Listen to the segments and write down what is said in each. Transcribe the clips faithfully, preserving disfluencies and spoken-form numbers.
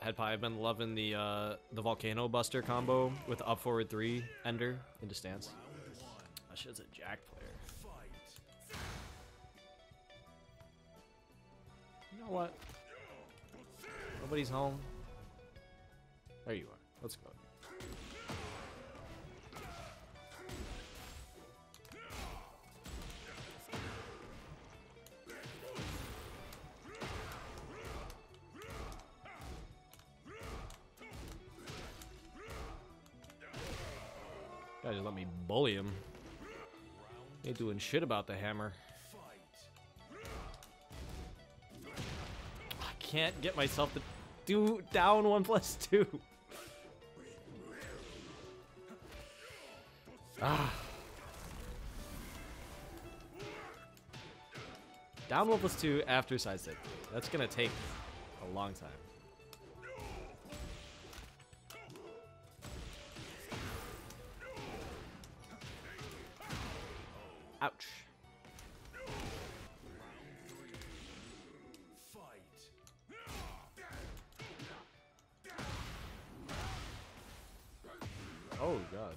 Head pie. I've been loving the uh, the volcano buster combo with up forward three ender into stance. That shit's a Jack player. You know what? Nobody's home. There you are. Let's go. Guys, just let me bully him. Ain't doing shit about the hammer. I can't get myself to do down one plus two. Ah. Down one plus two after side step. That's gonna take a long time. Ouch. Oh god.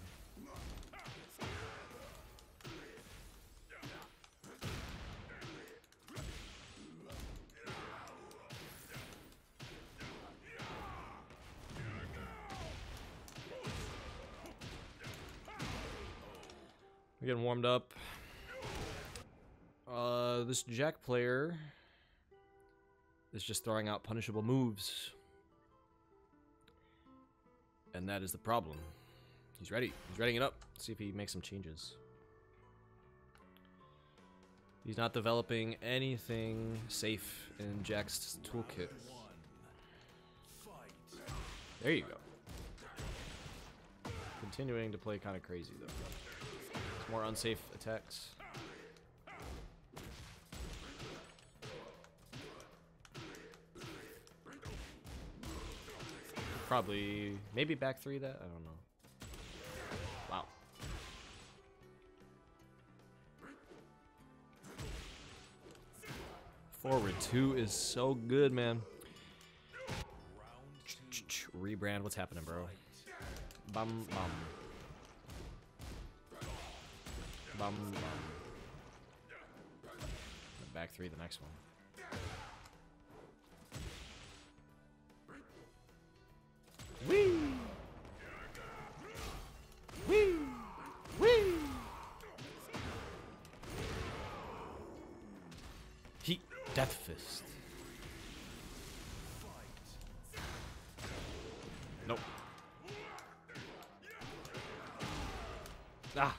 We're getting warmed up. Uh, this Jack player is just throwing out punishable moves. And that is the problem. He's ready. He's readying it up. Let's see if he makes some changes. He's not developing anything safe in Jack's toolkit. There you go. Continuing to play kind of crazy, though. It's more unsafe attacks. Probably, maybe back three that? I don't know. Wow. Forward two is so good, man. Rebrand, what's happening, bro? Bum, bum. Bum, bum. Back three, the next one. Wee! Wee! Wee! Heat Death Fist. Nope. Ah!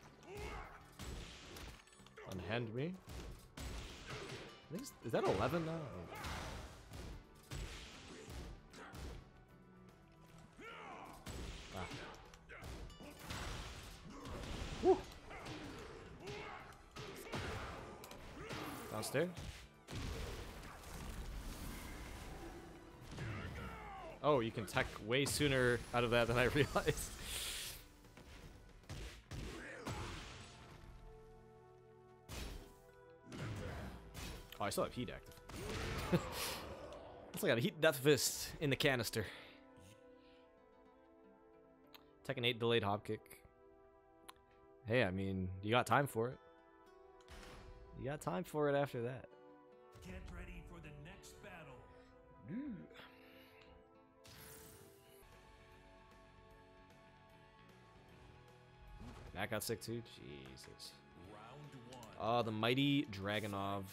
Unhand me? I think it's, is that eleven now? Woo. Downstairs. Oh, you can tech way sooner out of that than I realized. Oh, I still have heat active. Looks like I got a heat death fist in the canister. Tekken eight delayed hop kick. Hey, I mean, you got time for it. You got time for it after that. Get ready for the next battle. Ooh. Back out sick too? Jesus. Round one. Oh, the mighty Dragunov.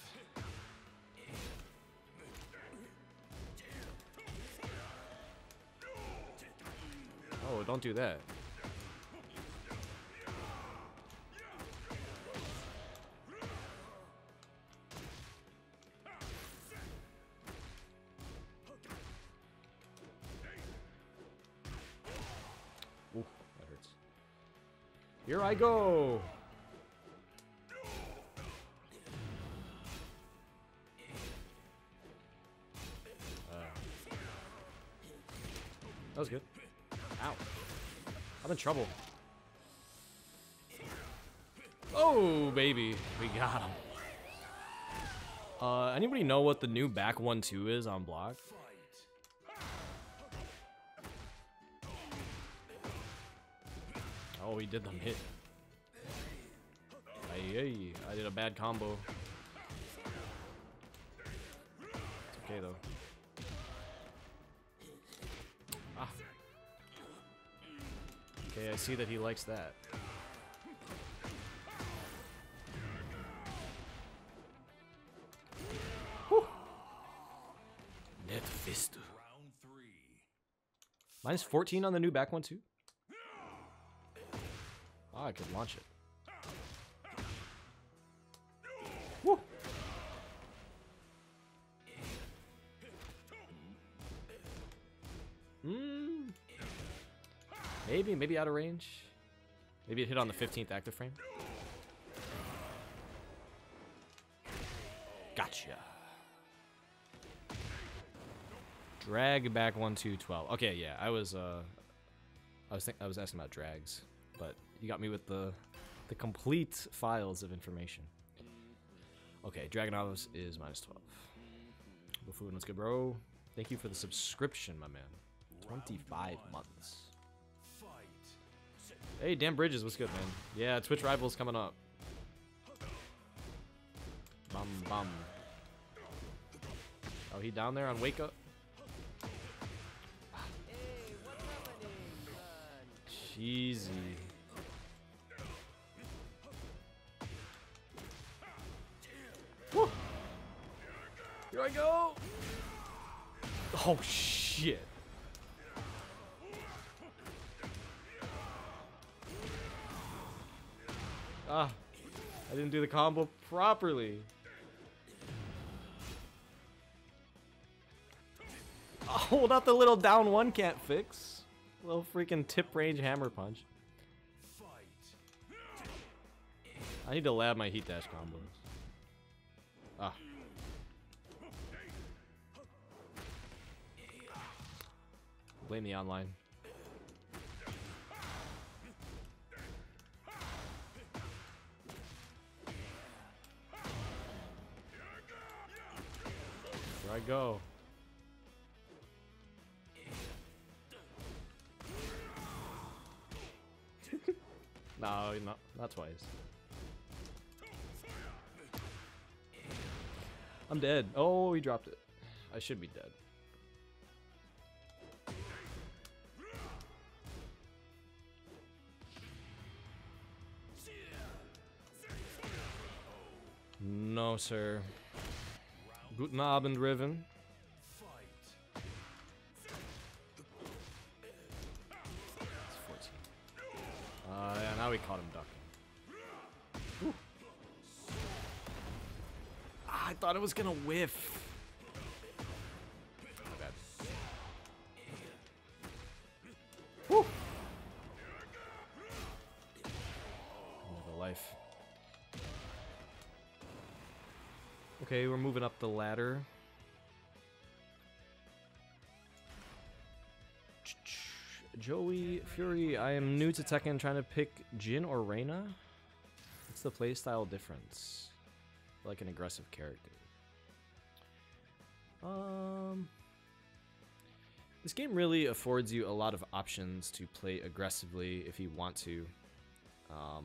Oh, don't do that. Ooh, that hurts. Here I go. Uh, that was good. Ow. I'm in trouble. Oh, baby. We got him. Uh, anybody know what the new back one two is on block? Oh, he did them hit. Ay, ay, I did a bad combo. It's okay though. Ah. Okay, I see that he likes that. Whew. Net fist. Round three. Minus fourteen on the new back one too. Oh, I could launch it. Woo. Mm. Maybe, maybe out of range. Maybe it hit on the fifteenth active frame. Gotcha. Drag back one two twelve. Okay, yeah, I was uh, I was think I was asking about drags, but you got me with the the complete files of information. Okay, Dragonovs is minus twelve. Buffoon, what's good, bro? Thank you for the subscription, my man. twenty-five months. Hey, Dan Bridges, what's good, man? Yeah, Twitch Rivals coming up. Bum, bum. Oh, he down there on Wake Up? Cheesy. Woo. Here I go. Oh, shit. Ah, I didn't do the combo properly. Oh, not the little down one can't fix. Little freaking tip range hammer punch. I need to lab my heat dash combos. Ah. Blame the online. Here I go. No, not, not twice. I'm dead. Oh, he dropped it. I should be dead. No, sir. Guten Abend, Riven. It's fourteen. Uh, yeah, now we caught him ducking. Ooh. Ah, I thought it was gonna whiff. My bad. Woo. Another life. Okay, we're moving up the ladder. Joey Fury, I am new to Tekken, trying to pick Jin or Reina. What's the playstyle difference? I like an aggressive character. Um, this game really affords you a lot of options to play aggressively if you want to. Um,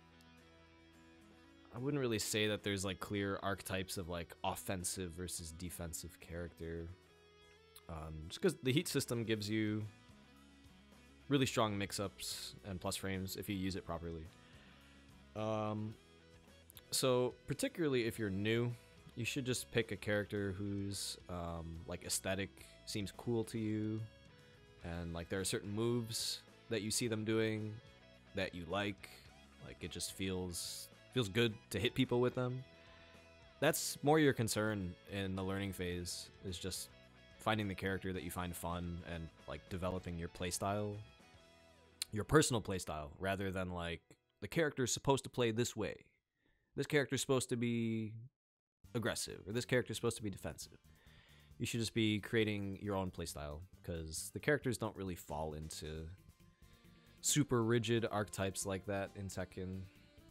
I wouldn't really say that there's like clear archetypes of like offensive versus defensive character. Um, just because the heat system gives you really strong mix-ups and plus frames if you use it properly. Um, so particularly if you're new, you should just pick a character whose um, like aesthetic seems cool to you, and like there are certain moves that you see them doing that you like. Like it just feels feels good to hit people with them. That's more your concern in the learning phase, is just finding the character that you find fun and like developing your playstyle, your personal playstyle, rather than like the character's supposed to play this way. This character's supposed to be aggressive, or this character's supposed to be defensive. You should just be creating your own playstyle, because the characters don't really fall into super rigid archetypes like that in Tekken.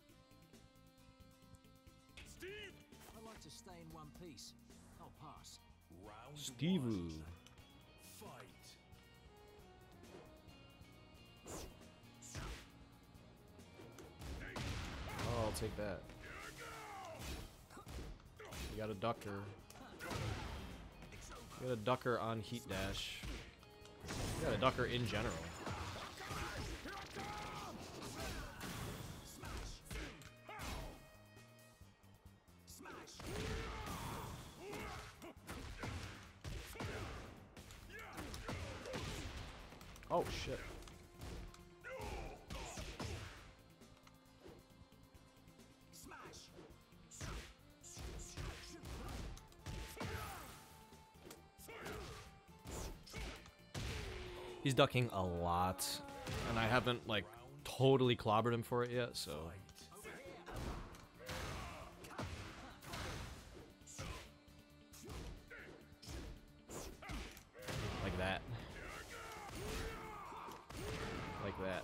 I like to stay in one piece. I'll pass. Round Steve. one. Fight. take that. You got a ducker. You got a ducker on heat dash. You got a ducker in general. Oh shit. He's ducking a lot, and I haven't like totally clobbered him for it yet, so. Like that. Like that.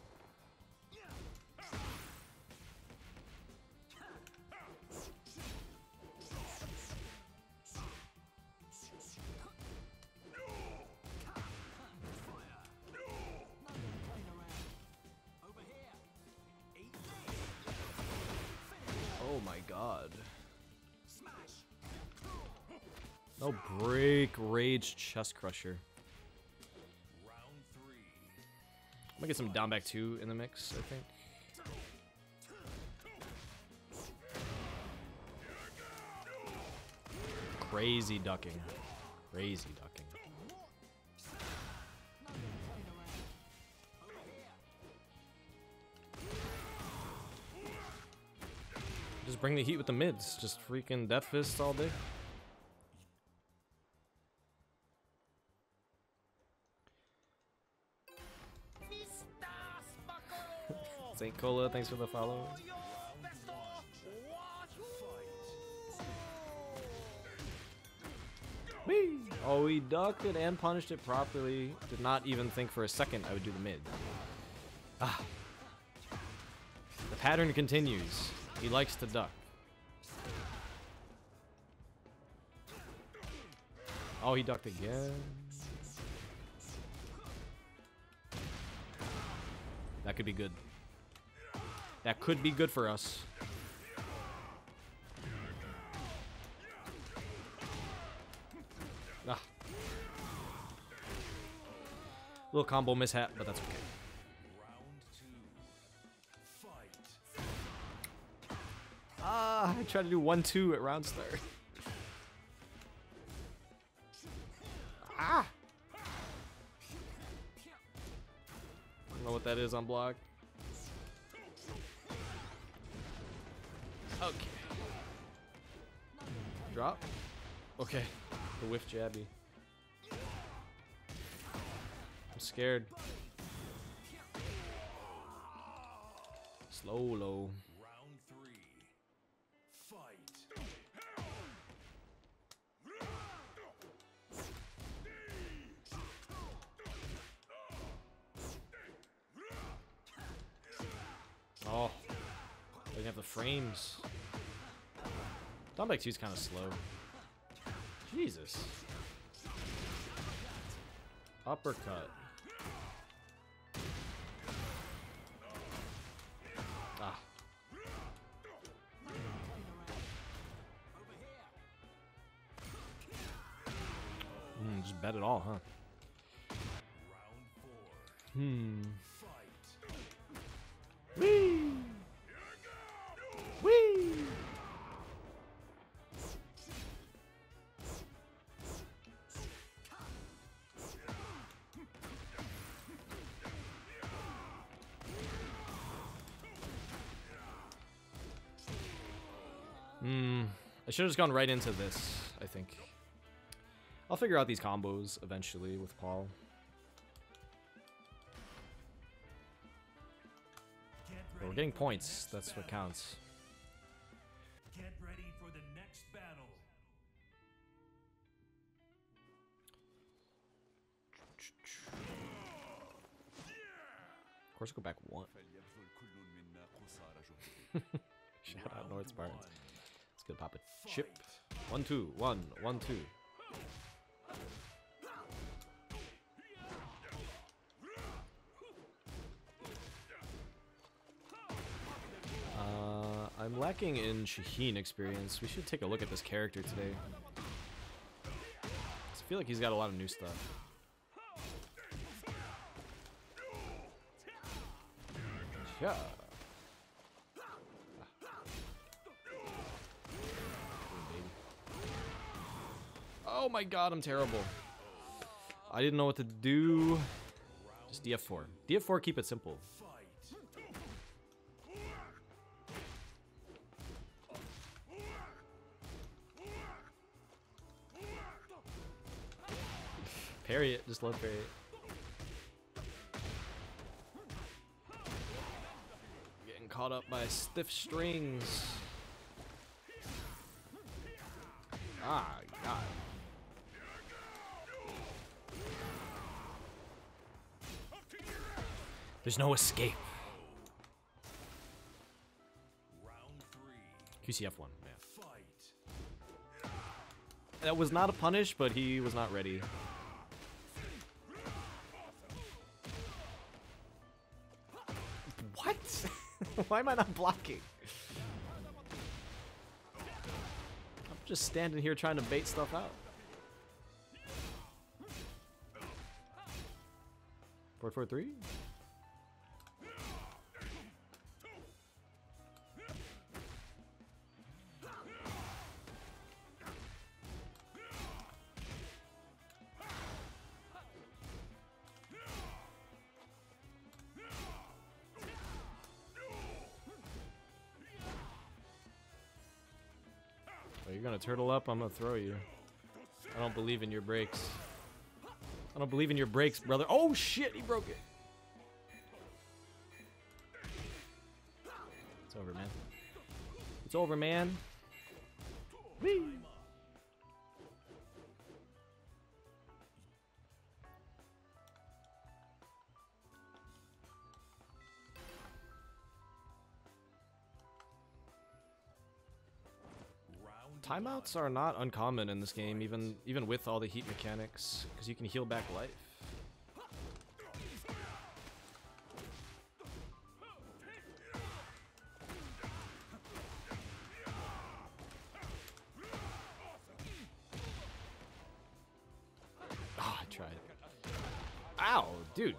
Oh my god. No break, rage, chest crusher. Round three. I'm gonna get some down back two in the mix, I think. Crazy ducking. Crazy ducking. Just bring the heat with the mids. Just freaking death fists all day. Saint Cola, thanks for the follow. Whee! Oh, he ducked it and punished it properly. Did not even think for a second I would do the mid. Ah. The pattern continues. He likes to duck. Oh, he ducked again. That could be good. That could be good for us. Ah. Little combo mishap, but that's okay. Round two. Fight. Ah, I tried to do one two at round start. Ah! I don't know what that is on block. Okay. Drop? Okay. The whiff jabby. I'm scared. Slow low. Round three. Fight. Oh. They have the frames. Down back two is kind of slow. Jesus. Uppercut. Ah. Mm, just bet it all, huh? Round four. Hmm. Fight. Whee! Whee! Hmm. I should have just gone right into this, I think. I'll figure out these combos eventually with Paul. Get But we're ready getting for the points. next That's what battle. counts. Get ready for the next battle. Of course, go back one. Shout out North Spartans. Let's go pop a chip. One, two, one, one, two. Uh, I'm lacking in Shaheen experience. We should take a look at this character today. I feel like he's got a lot of new stuff. Yeah. Oh my god, I'm terrible. I didn't know what to do. Just D F four. D F four, keep it simple. Parry it, just love parry it. Getting caught up by stiff strings. Ah, God. There's no escape. Round three. Q C F one, yeah. Fight. That was not a punish, but he was not ready. What? Why am I not blocking? I'm just standing here trying to bait stuff out. Four, four, three. Oh, you're gonna turtle up, I'm gonna throw you. I don't believe in your breaks. I don't believe in your breaks, brother. Oh shit, he broke it. It's over, man. It's over, man. Whee! Timeouts are not uncommon in this game, even even with all the heat mechanics, because you can heal back life. Ah, I tried. Ow, dude.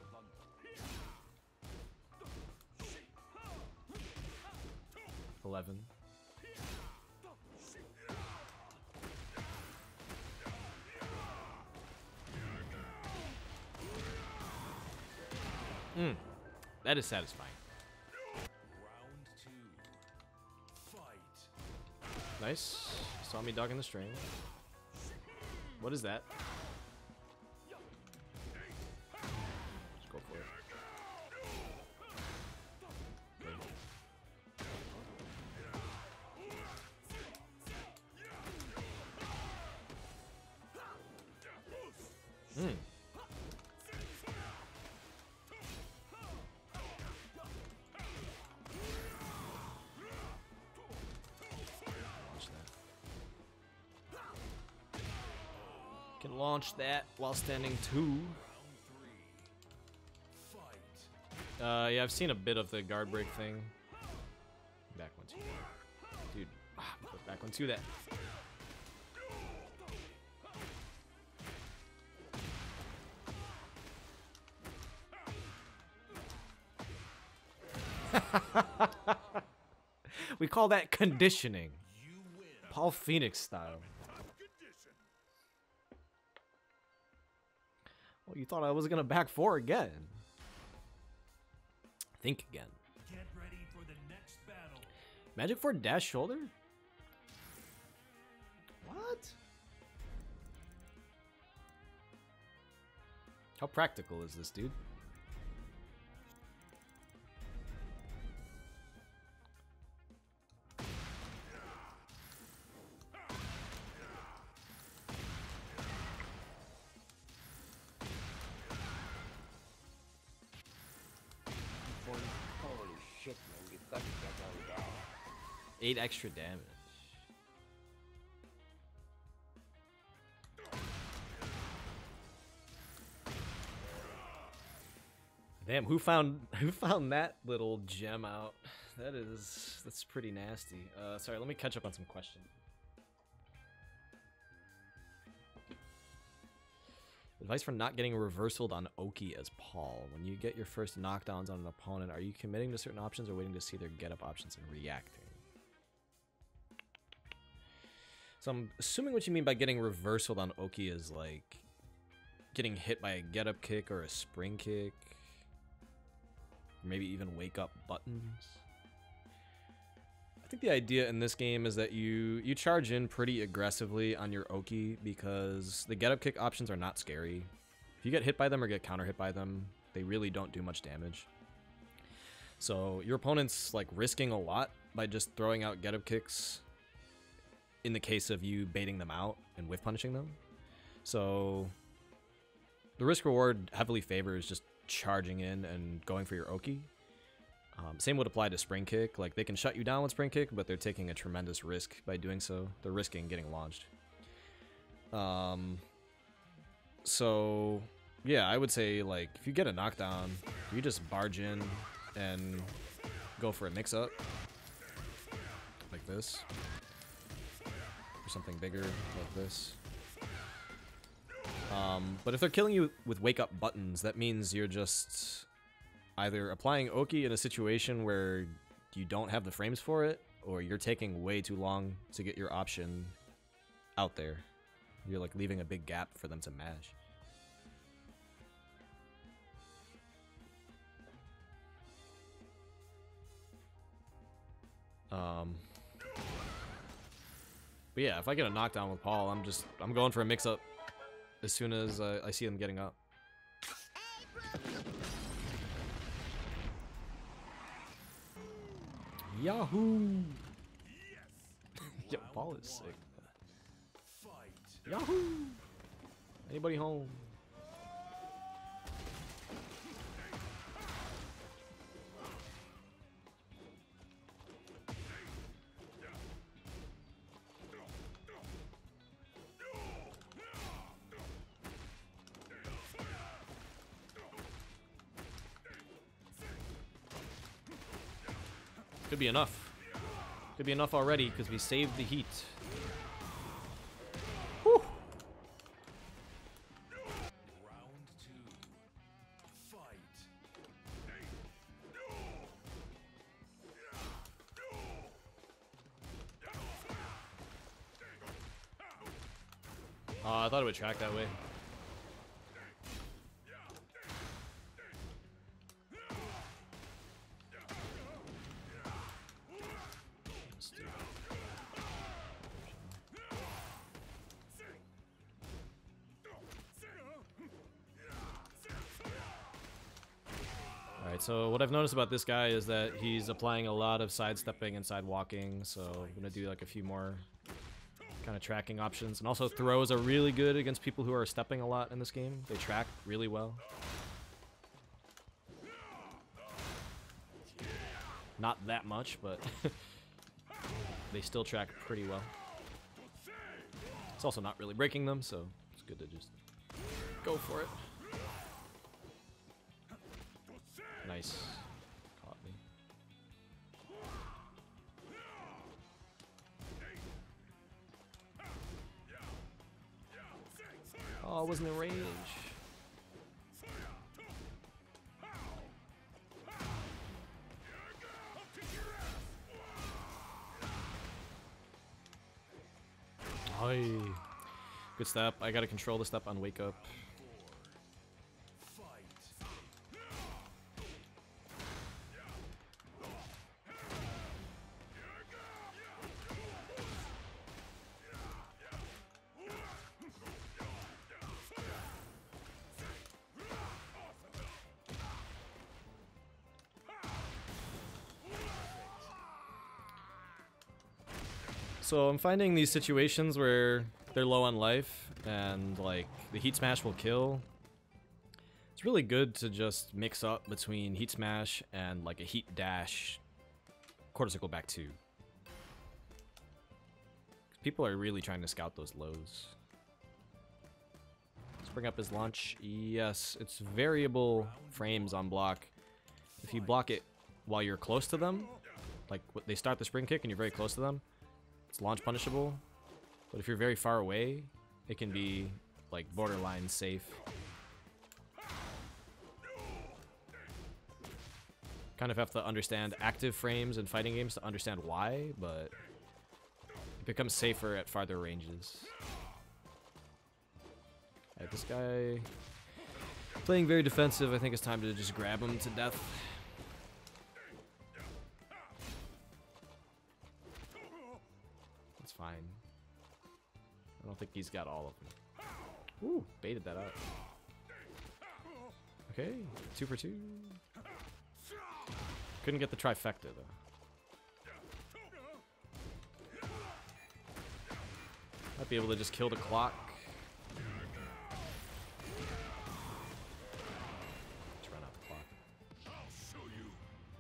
Eleven. Mm, that is satisfying. Round two. Fight. Nice. Saw me dogging the string. What is that? Let's go for it. Okay. Mm. Can launch that while standing two. Uh, yeah, I've seen a bit of the guard break thing. Back one two, dude. Ah, put back one two that. We call that conditioning. Paul Phoenix style. Well, you thought I was gonna back four again. Think again. Get ready for the next battle. Magic four dash shoulder? What? How practical is this, dude? Eight extra damage. Damn, who found who found that little gem out? That is that's pretty nasty. Uh, sorry, let me catch up on some questions. Advice for not getting reversaled on Oki as Paul. When you get your first knockdowns on an opponent, are you committing to certain options or waiting to see their get-up options and reacting? So I'm assuming what you mean by getting reversaled on Oki is like getting hit by a get-up kick or a spring kick. Maybe even wake-up buttons. I think the idea in this game is that you you charge in pretty aggressively on your Oki because the get-up kick options are not scary. If you get hit by them or get counter hit by them, they really don't do much damage. So your opponent's like risking a lot by just throwing out get-up kicks in the case of you baiting them out and whiff punishing them. So the risk reward heavily favors just charging in and going for your Oki. Um, same would apply to Spring Kick. Like, they can shut you down with Spring Kick, but they're taking a tremendous risk by doing so. They're risking getting launched. Um, so, yeah, I would say, like, if you get a knockdown, you just barge in and go for a mix-up. Like this. Or something bigger, like this. Um, but if they're killing you with wake-up buttons, that means you're just either applying Oki in a situation where you don't have the frames for it, or you're taking way too long to get your option out there. You're like leaving a big gap for them to mash. Um, but yeah, if I get a knockdown with Paul, I'm just I'm going for a mix-up as soon as uh, I see them getting up. Yahoo! Yeah, Paul is sick. Yahoo! Anybody home? Could be enough. Could be enough already because we saved the heat. Whew. Round two. Fight. Uh, I thought it would track that way. So what I've noticed about this guy is that he's applying a lot of sidestepping and sidewalking, so I'm gonna do like a few more kind of tracking options. And also throws are really good against people who are stepping a lot in this game. They track really well. Not that much, but they still track pretty well. It's also not really breaking them, so it's good to just go for it. Nice. Caught me. Oh, I wasn't in range. Aye. Good step. I gotta control the step on wake up. So I'm finding these situations where they're low on life and like the heat smash will kill. It's really good to just mix up between heat smash and like a heat dash quarter circle back two. People are really trying to scout those lows. Let's bring up his launch. Yes, it's variable frames on block. If you block it while you're close to them, like they start the spring kick and you're very close to them, it's launch punishable. But if you're very far away, it can be like borderline safe. Kind of have to understand active frames in fighting games to understand why, but it becomes safer at farther ranges. Alright, this guy playing very defensive. I think it's time to just grab him to death. That's fine. I don't think he's got all of them. Ooh, baited that out. Okay, two for two. Couldn't get the trifecta though. Might be able to just kill the clock. Let's run out the clock. I'll show you.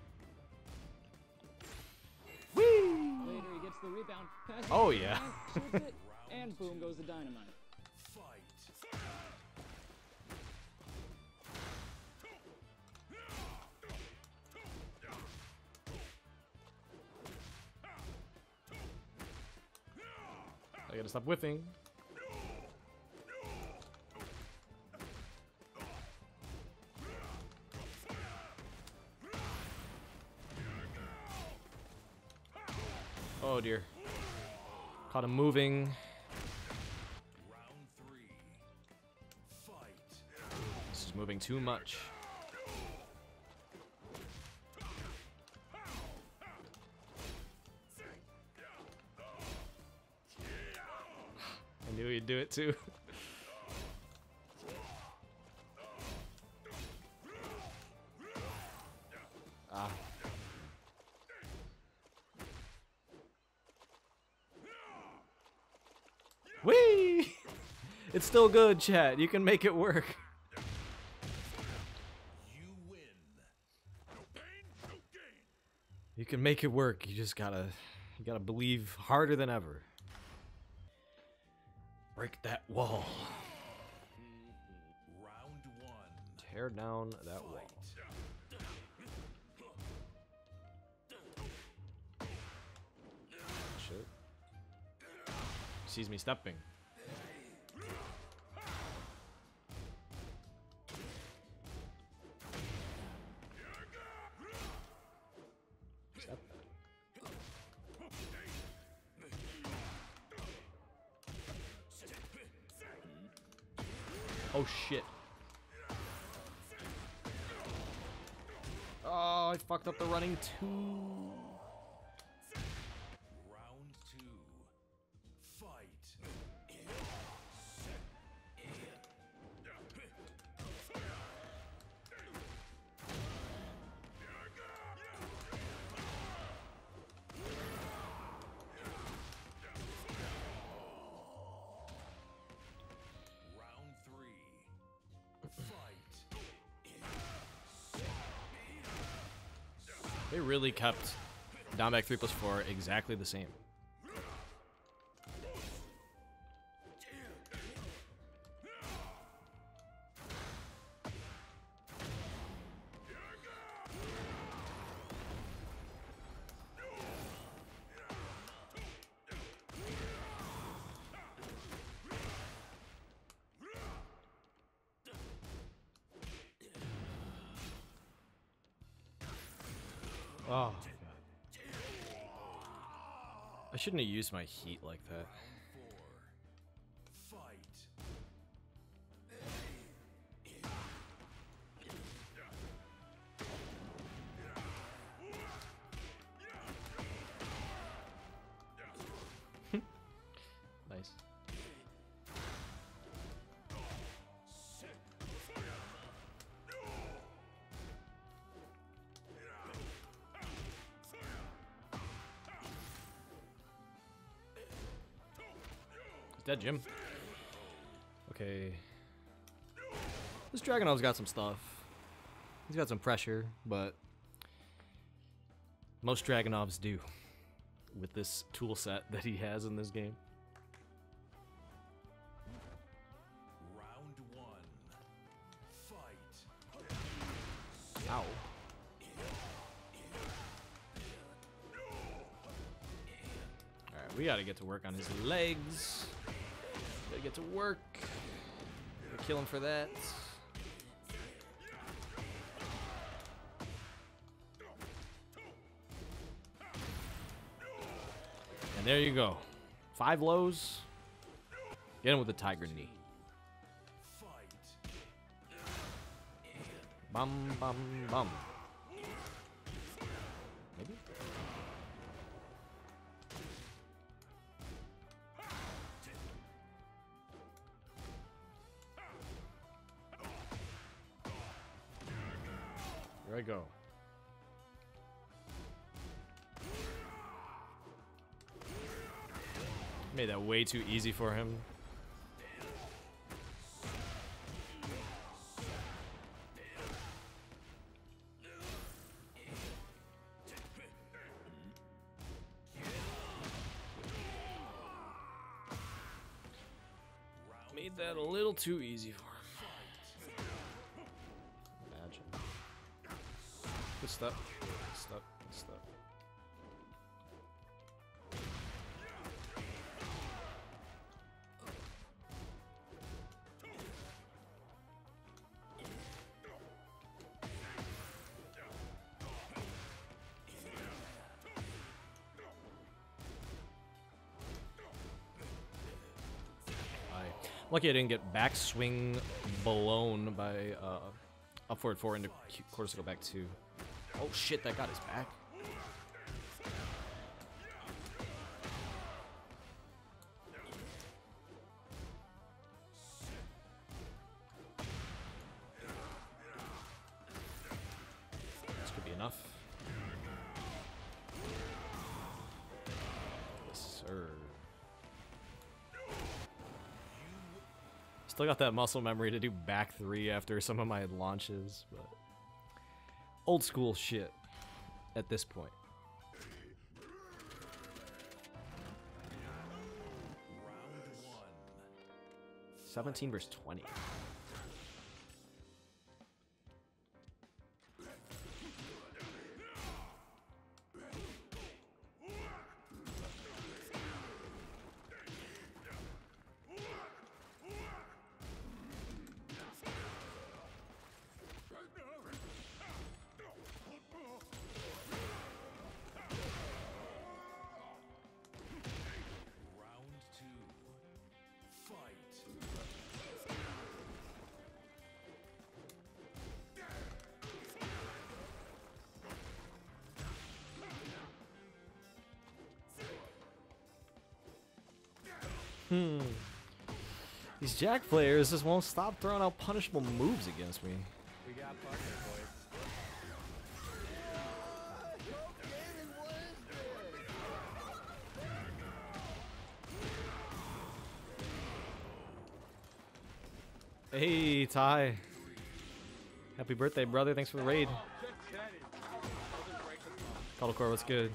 Later he gets the rebound. Passes Oh, it, yeah. shoots it, and boom goes the dynamite. Fight. I gotta stop whiffing. Oh dear. Caught him moving. Round three. Fight. This is moving too much. I knew he'd do it too. Ah. Whee! It's still good, chat. You can make it work. You win. No pain, no gain. You can make it work. You just gotta, you gotta believe harder than ever. Break that wall. Round one. Tear down that wall. Shit. Sees me stepping. Step. Oh shit. Oh, I fucked up the running too. Round two. Fight. Round three. Fight. They really kept down back three plus four exactly the same. Oh, God. I shouldn't have used my heat like that. Four. Fight. Nice. He's dead, Jim. Okay. This Dragunov's got some stuff. He's got some pressure, but most Dragunovs do with this tool set that he has in this game. Round one. Ow. Alright, we gotta get to work on his legs. Gotta get to work. Gotta kill him for that. And there you go. Five lows. Get him with the tiger knee. Bum bum bum. Maybe? Here I go. Made that way too easy for him. Made that a little too easy for him. Imagine. Good stuff. Good stuff. Good stuff. Lucky I didn't get backswing blown by uh, up forward four into quarters to go back two. Oh shit, that got his back. This could be enough. Yes, sir. Still got that muscle memory to do back three after some of my launches, but old school shit at this point. seventeen versus twenty. Hmm. These Jack players just won't stop throwing out punishable moves against me. We got pocket, boys. Hey, Ty. Happy birthday, brother. Thanks for the raid. Cuddlecore, what's good?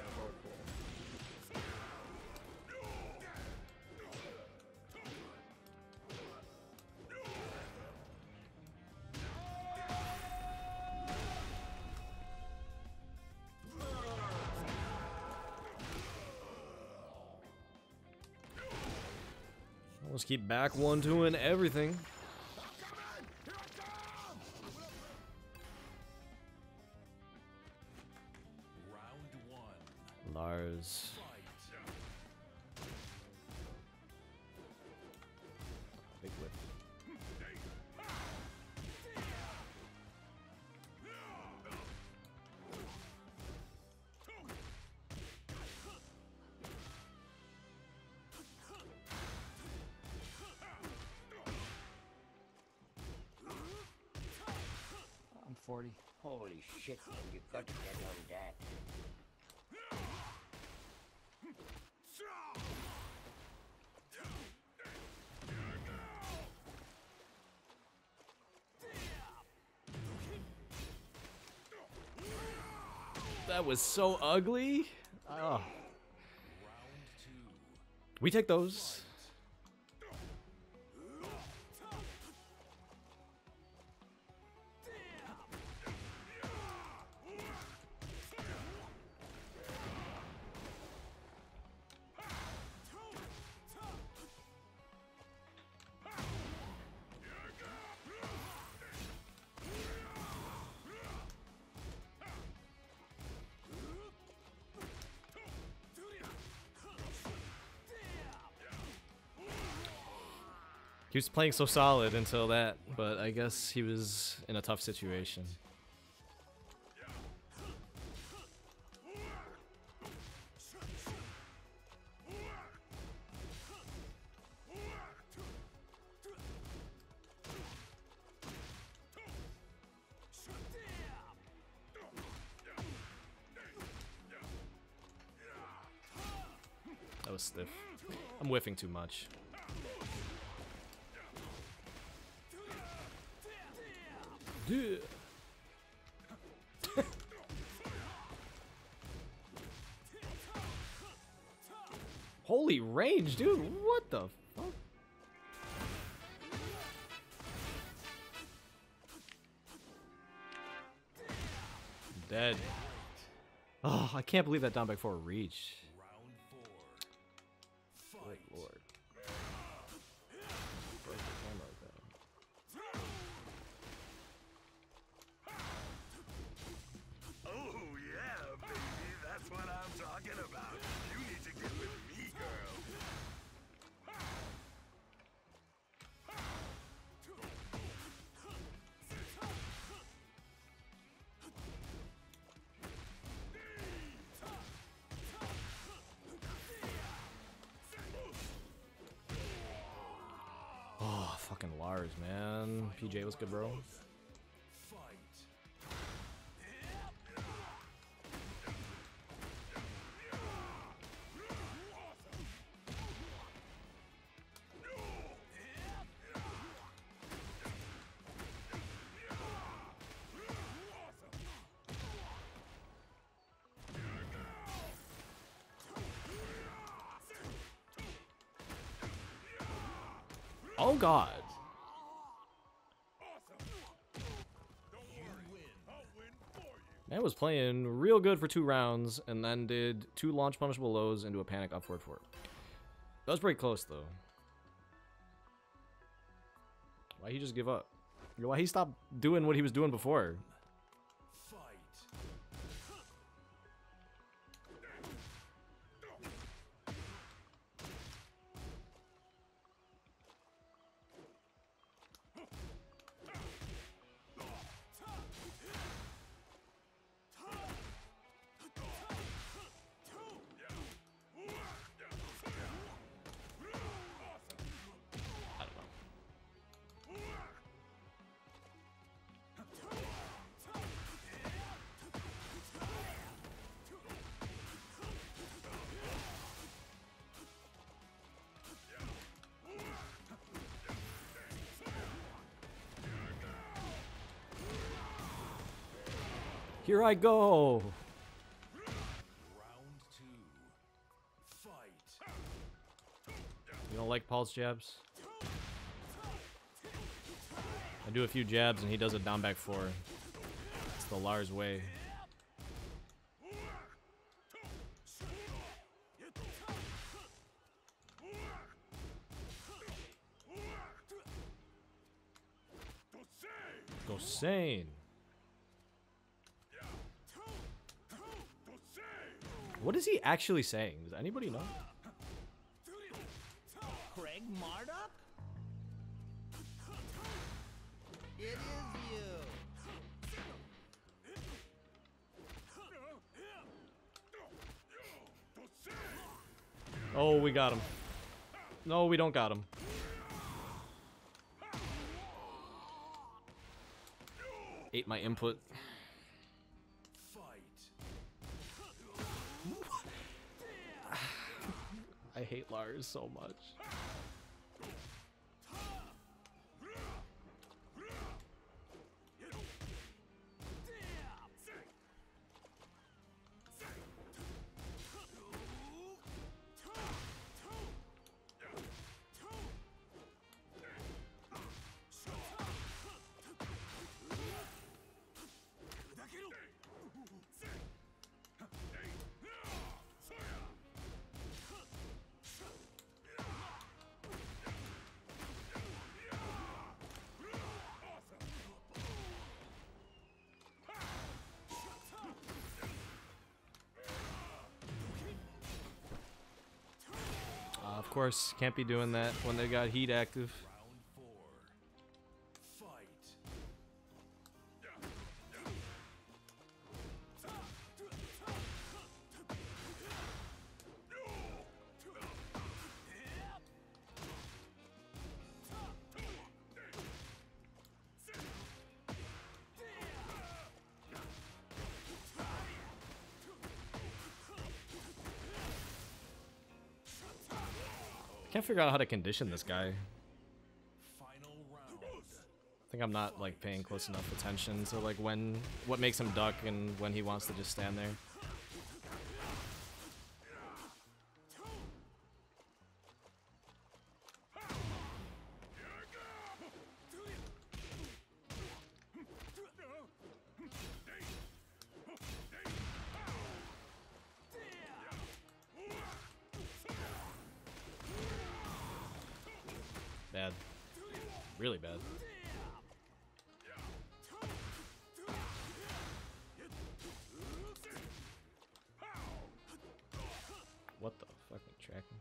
Let's keep back one, two, and everything. Lars. Big whip. I'm forty. Holy shit, man, you got to get on that. That was so ugly. Oh. We take those. He was playing so solid until that, but I guess he was in a tough situation. That was stiff. I'm whiffing too much. Dude. Holy range, dude. What the fuck? Dead. Oh, I can't believe that down back four reach. Good lord. Oh yeah, baby, that's what I'm talking about. You need to get with me, girl. Oh, fucking Lars, man. P J, what's good, bro? Oh god. Man was playing real good for two rounds and then did two launch punishable lows into a panic up forward four. That was pretty close though. Why he just give up? Why he stopped doing what he was doing before? Here I go. Round two. Fight. You don't like Paul's jabs? I do a few jabs and he does a down back four. It's the Lars way. Go sane. What is he actually saying? Does anybody know? Craig Marduk? It is you. Oh, we got him. No, we don't got him. Ate my input. I hate Lars so much. Of course, can't be doing that when they got heat active. Can't figure out how to condition this guy. Final round. I think I'm not like paying close enough attention to like when what makes him duck and when he wants to just stand there. Bad. Really bad. What the fucking tracking?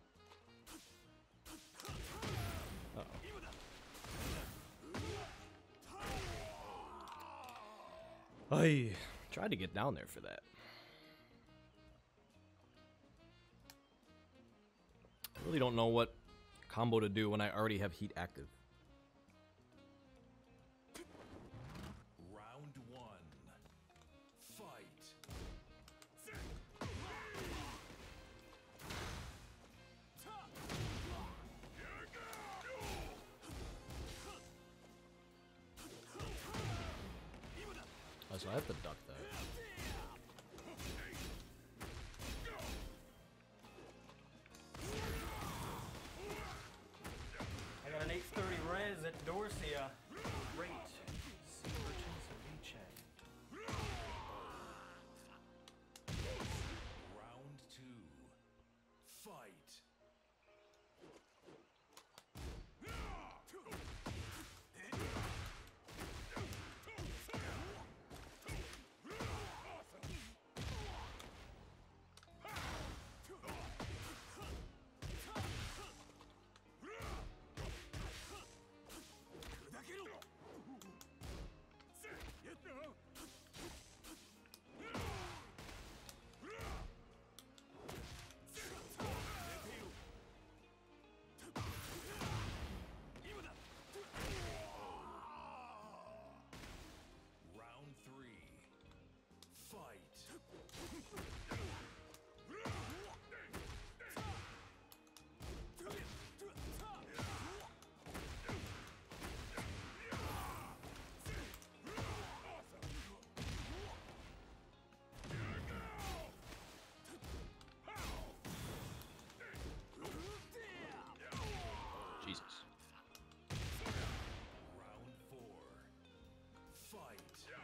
Uh oh. I tried to get down there for that. I really don't know what combo to do when I already have heat active. Round one. Fight. Oh, so I have to duck that. I got an eight thirty res at Dorsia. Great. Super chance of V-check. Round two. Fight. Round three. Fight. Jesus. Round four. Fight.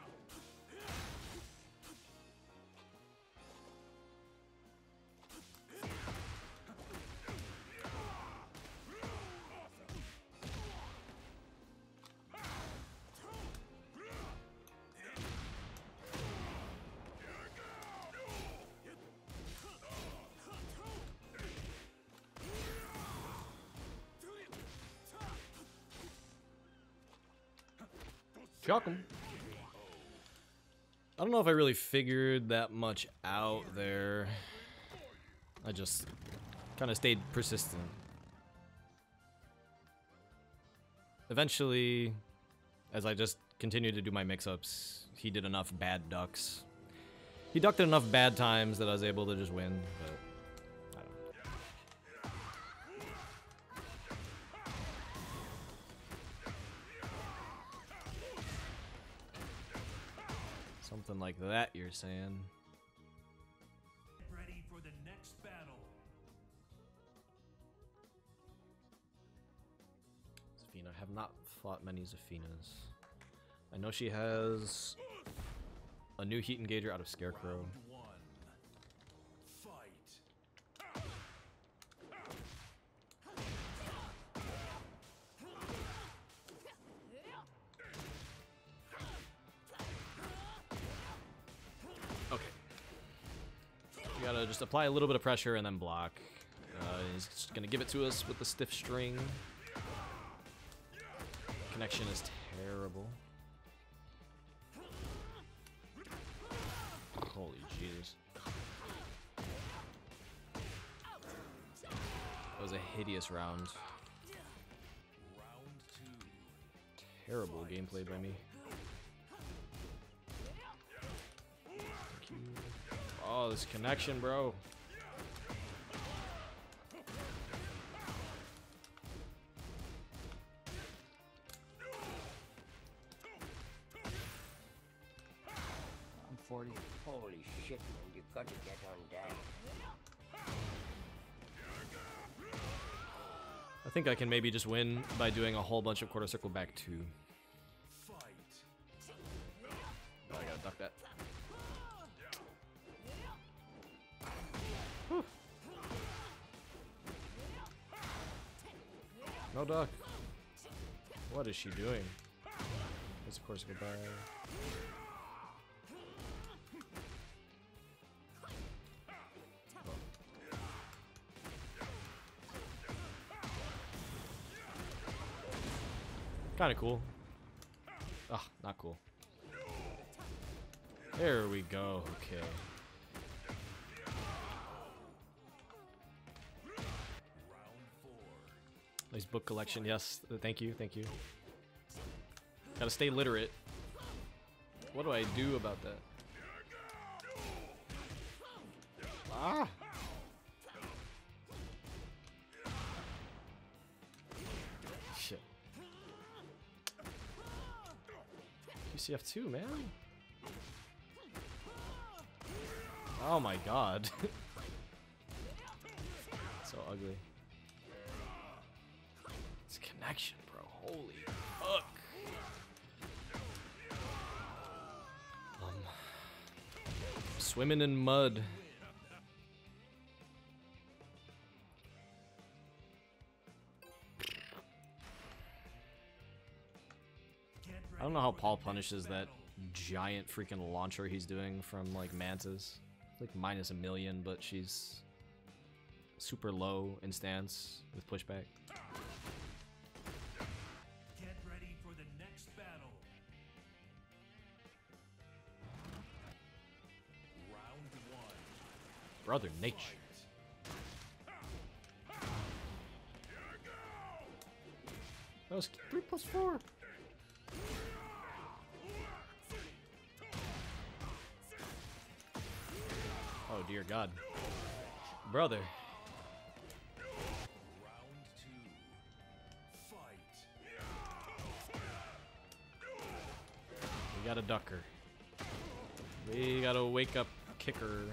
Shock him. I don't know if I really figured that much out there. I just kind of stayed persistent. Eventually, as I just continued to do my mix-ups, he did enough bad ducks. He ducked at enough bad times that I was able to just win, but I don't know. Something like that, you're saying? Ready for the next battle. Zafina. I have not fought many Zafinas. I know she has a new heat engager out of Scarecrow. Round one. Fight. Okay. You gotta just apply a little bit of pressure and then block. Uh, he's just gonna give it to us with the stiff string. Connection is terrible. Holy Jesus. That was a hideous round. Round two. Terrible gameplay by me. Thank you. Oh, this connection, bro. forty. Holy shit, man, you got to get on that. I think I can maybe just win by doing a whole bunch of quarter circle back two. Oh, I gotta duck that. Whew. No duck. What is she doing? Let's of course goodbye. Kind of cool. Ah, not cool. There we go. Okay. Nice book collection. Yes. Thank you. Thank you. Gotta stay literate. What do I do about that? Ah. Shit. Q C F two, man. Oh my god. So ugly. It's connection, bro. Holy fuck. Um, swimming in mud. I don't know how Paul punishes that giant freaking launcher he's doing from like Mantis. It's like minus a million, but she's super low in stance with pushback. Get ready for the next battle. Round one. Brother nature. That was three plus four. Oh dear God, brother. Round two. Fight. We got a ducker. We got a wake up kicker.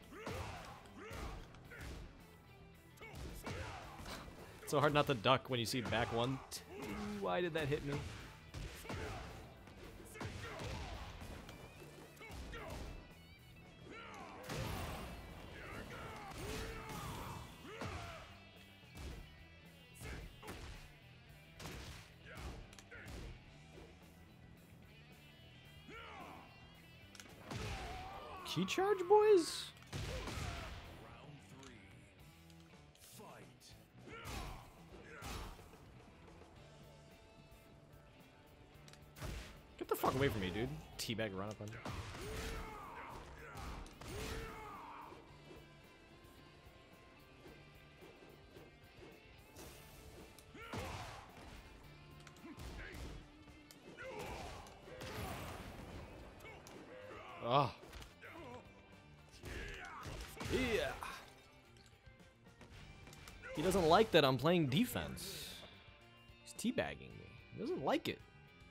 It's so hard not to duck when you see back one. Two. Why did that hit me? Key charge, boys? Round three. Fight. Get the fuck away from me, dude. Teabag run up under. Oh. Yeah. He doesn't like that I'm playing defense. He's teabagging me. He doesn't like it.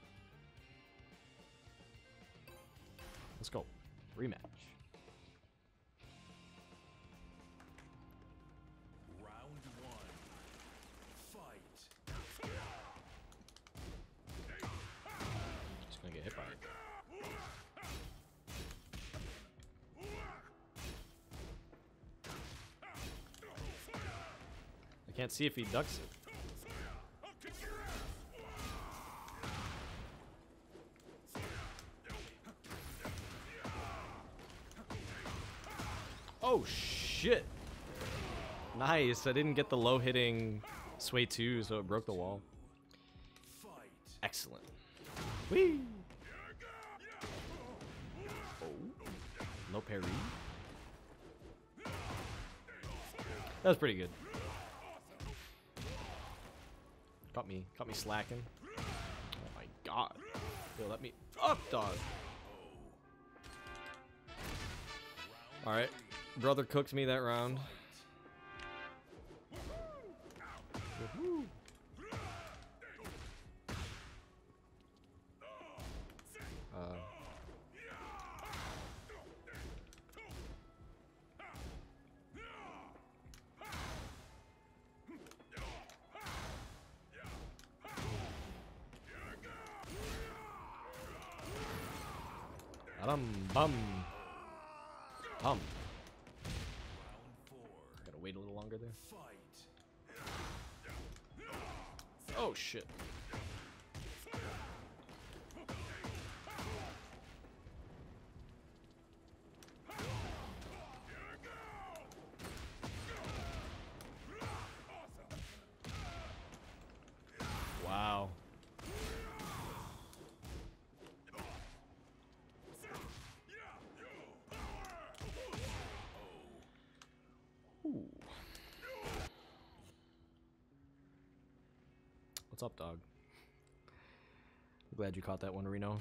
Let's go. Rematch. Round one. Fight. Just gonna get hit by it. I can't see if he ducks it. Oh shit! Nice. I didn't get the low hitting sway two, so it broke the wall. Fight. Excellent. Whee! Oh. No parry. That was pretty good. Caught me, caught me slacking. Oh my god. Yo, let me up, dog. Alright. Brother cooked me that round. Woohoo. Uh. Bum bum. Bum. Gotta wait a little longer there. Oh shit. Wow. Ooh. What's up, dog? Glad you caught that one, Reno.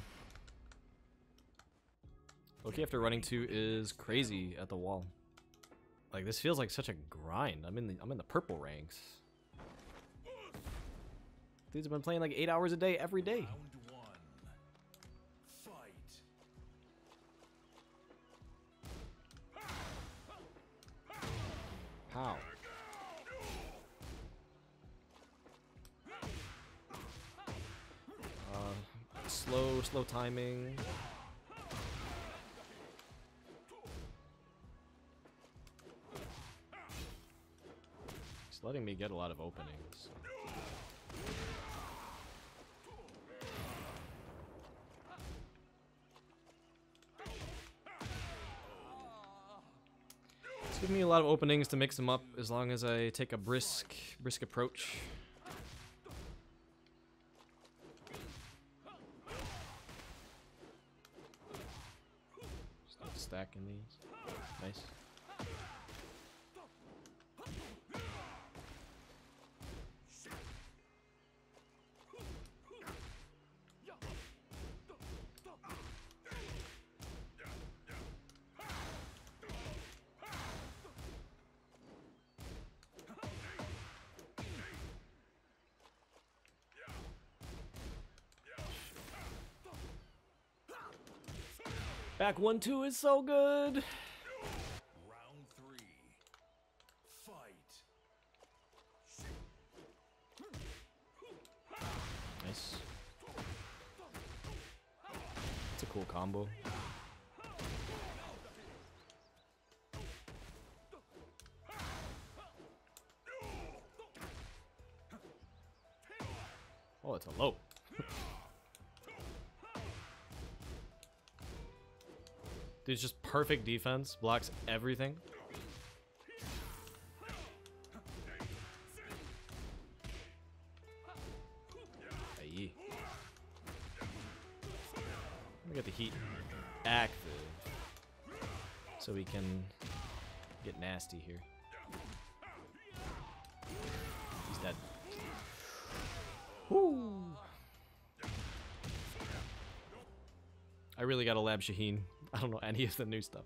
Loki after running two is crazy at the wall. Like, this feels like such a grind. I'm in the I'm in the purple ranks. Dudes have been playing like eight hours a day every day. How? Uh, slow, slow timing. It's letting me get a lot of openings. It's giving me a lot of openings to mix them up as long as I take a brisk, brisk approach. Start stacking these. Nice. Back one two is so good. Round three. Fight. Nice. It's a cool combo. Oh, it's a low. Dude's just perfect defense, blocks everything. Aye. Let me get the heat active so we can get nasty here. He's dead. Woo! I really gotta lab Shaheen. I don't know any of the new stuff.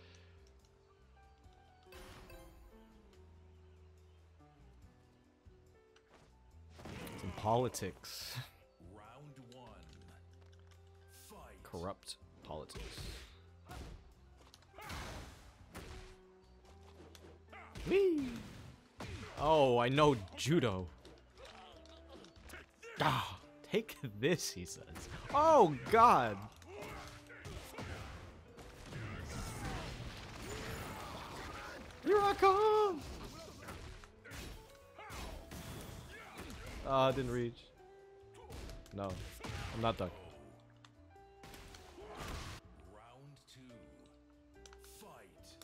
Some politics. Round one. Fight. Corrupt politics. Whee! Oh, I know judo. Ah, take this, he says. Oh, God. Here I come! Ah, uh, didn't reach. No, I'm not done. Round two. Fight.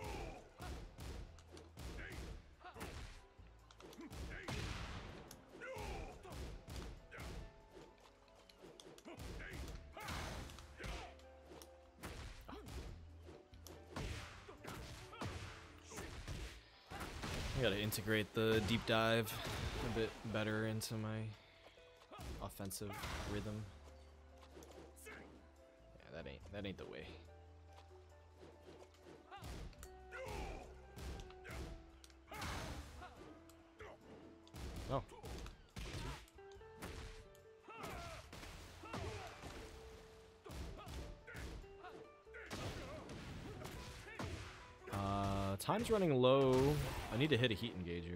I gotta integrate the deep dive a bit better into my offensive rhythm. Yeah, that ain't that ain't the way. Oh. Uh, time's running low. I need to hit a heat engager.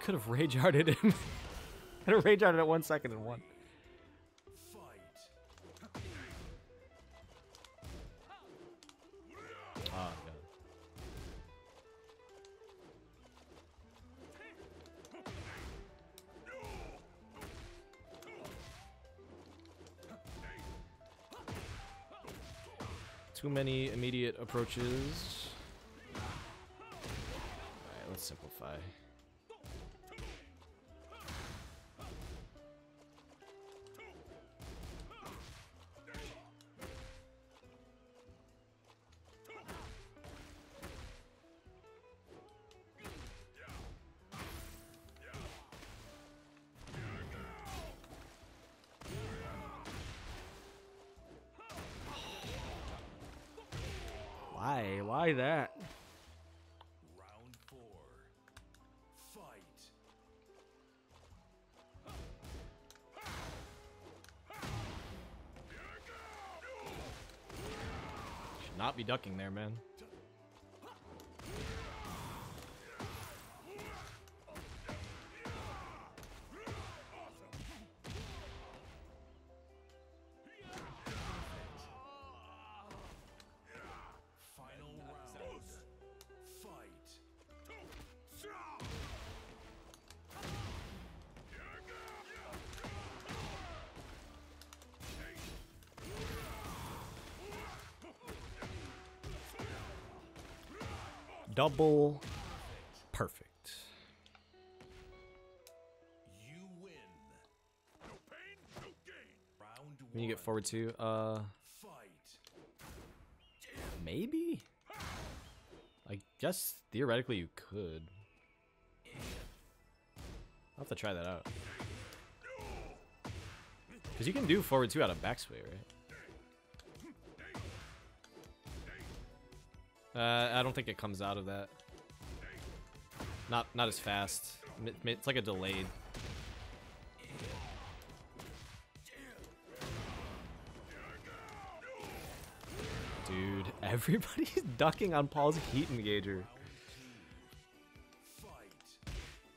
could have rage arted him. I could have rage arted at one second and one. Oh, God. Too many immediate approaches. Alright, let's simplify. Why? Why that? Round four. Fight. Should not be ducking there, man. Final round. Fight. Double perfect. You win. No pain, no gain. Round When you get one. forward two, uh, Fight. maybe? I guess theoretically you could. I'll have to try that out. Because you can do forward two out of backsway, right? Uh, I don't think it comes out of that. Not not as fast. Mi- mi- It's like a delayed. Dude, everybody's ducking on Paul's heat engager. Fight.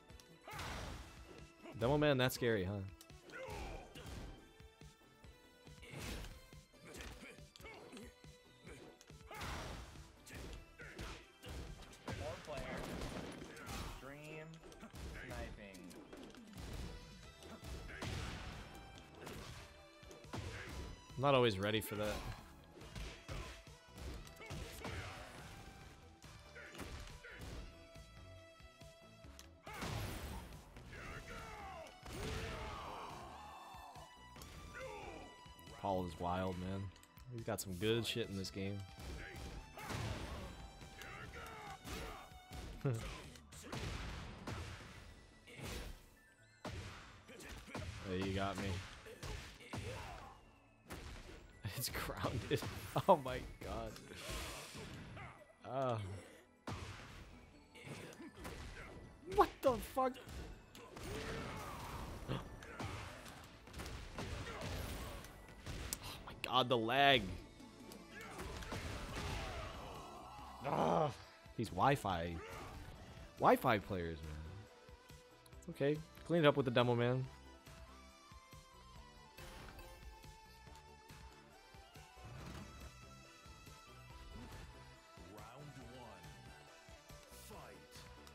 Demo man, that's scary, huh? Four player. Stream. Sniping. I'm not always ready for that. Paul is wild, man. He's got some good shit in this game. Oh, you got me. It's grounded. Oh my god. Uh. What the fuck? Oh my god, the lag. Ah, these Wi-Fi, Wi-Fi players, man. It's okay. Clean it up with the demo man. Round one. Fight.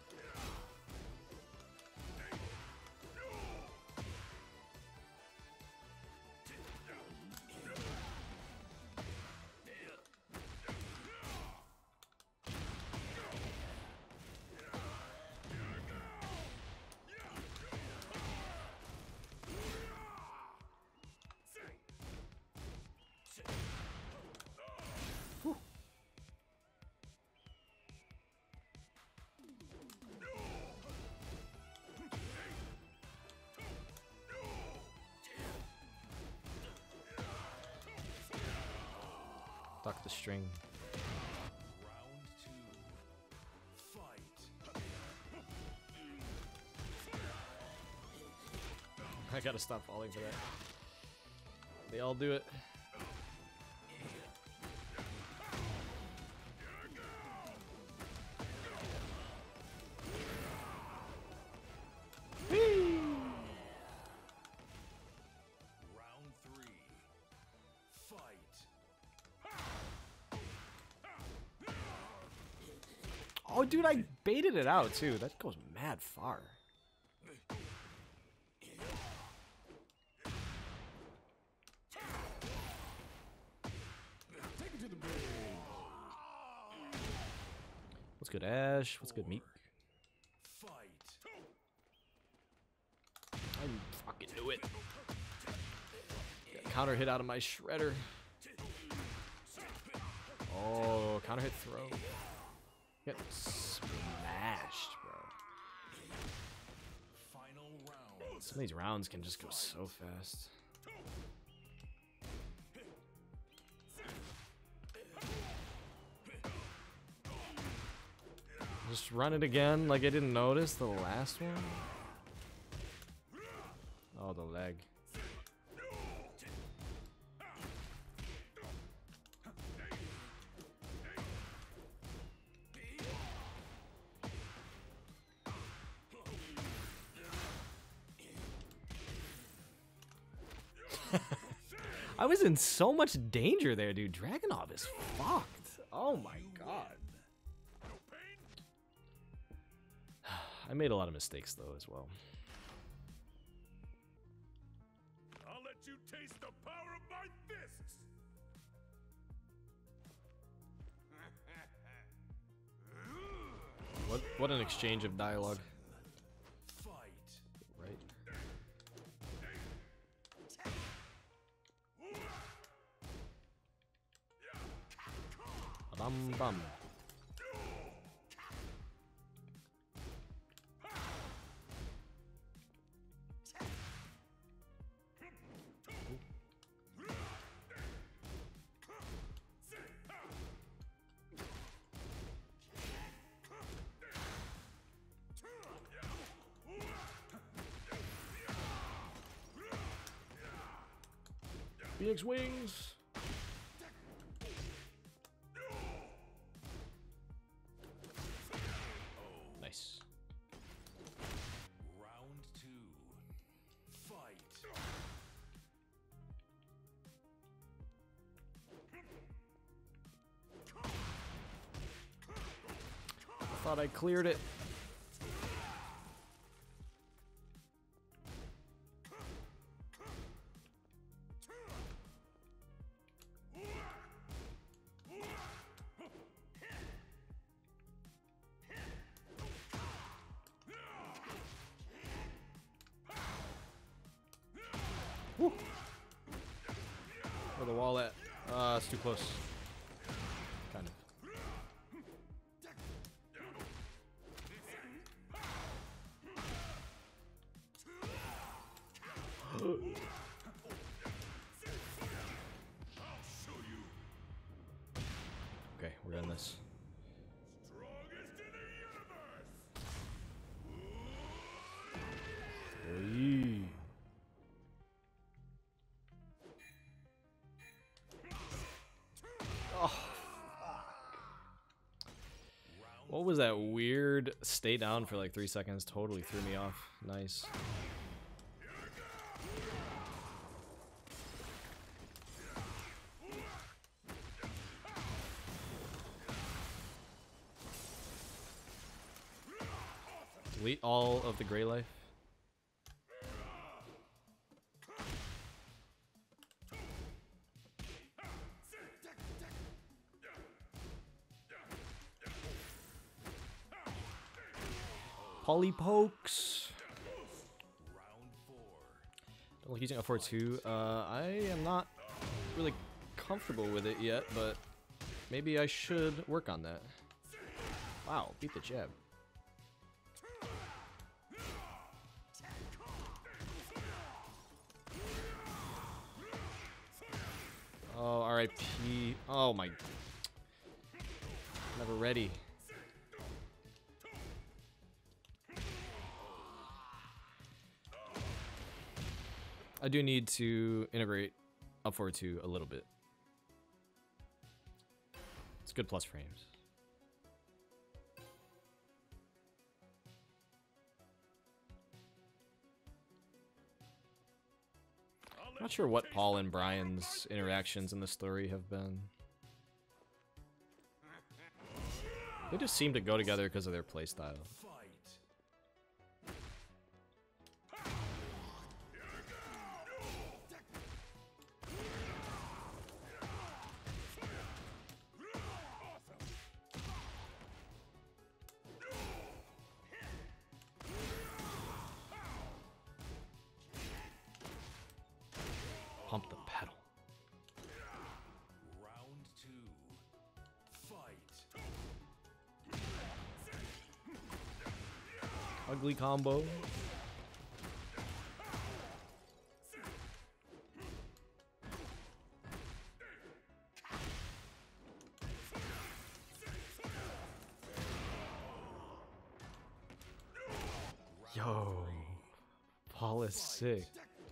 Duck the string. Round two. Fight. I gotta stop falling for that. They all do it. Oh, dude, I baited it out too. That goes mad far. What's good, Ash? What's good, Meek? I fucking knew it. Got counter hit out of my shredder. Oh, counter hit throw. Get smashed, bro. Some of these rounds can just go so fast. Just run it again like I didn't notice the last one. Oh, the leg. I was in so much danger there, dude. Dragunov is fucked. Oh my god. I made a lot of mistakes though as well. I'll let you taste the power of my fists. What what an exchange of dialogue. Right. Bum bum. Phoenix wings. Nice. Round two. Fight. I thought I cleared it. Woo. Where the wall at? Uh, it's too close. Kind of. Okay, we're in this. Strongest in the universe. Oy. Oh, fuck. What was that weird stay down for like three seconds? Totally threw me off. Nice. Delete all of the gray life. Polly pokes. Don't like using F four two. Uh, I am not really comfortable with it yet, but maybe I should work on that. Wow, beat the jab. Oh, R I P. Oh my. Never ready. I do need to integrate up forward two a little bit. It's good plus frames. I'm not sure what Paul and Brian's interactions in the story have been. They just seem to go together because of their playstyle. Pump the pedal. Round two. Fight. Ugly combo. Yo, Paul is sick.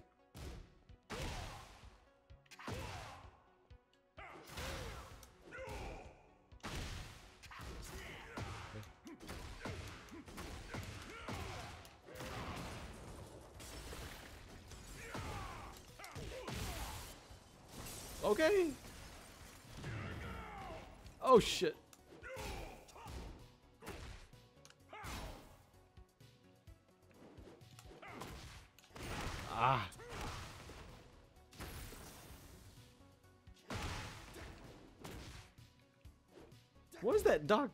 Okay. Oh shit. Ah. What is that duck?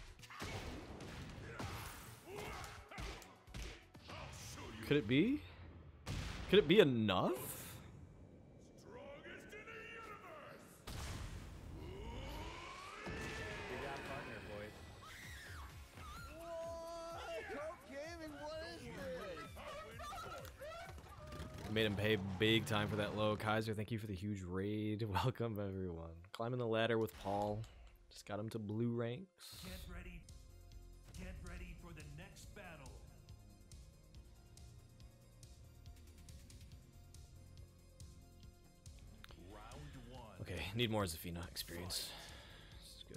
Could it be? Could it be enough? Made him pay big time for that low. Kaiser, thank you for the huge raid. Welcome, everyone. Climbing the ladder with Paul. Just got him to blue ranks. Get ready. Get ready for the next battle. Round one. Okay, need more Zafina experience. This is good.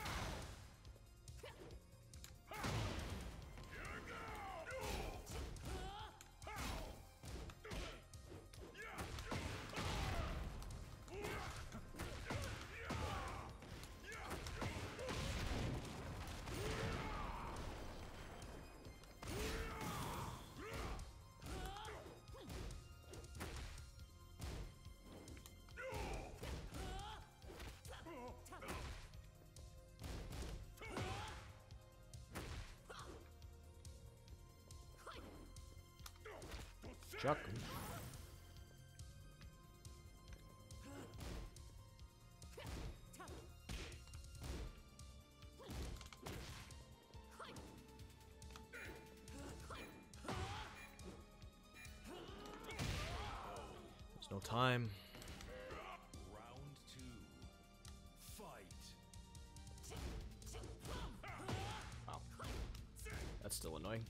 Chuck him. There's no time. Round two. Fight. Wow. That's still annoying.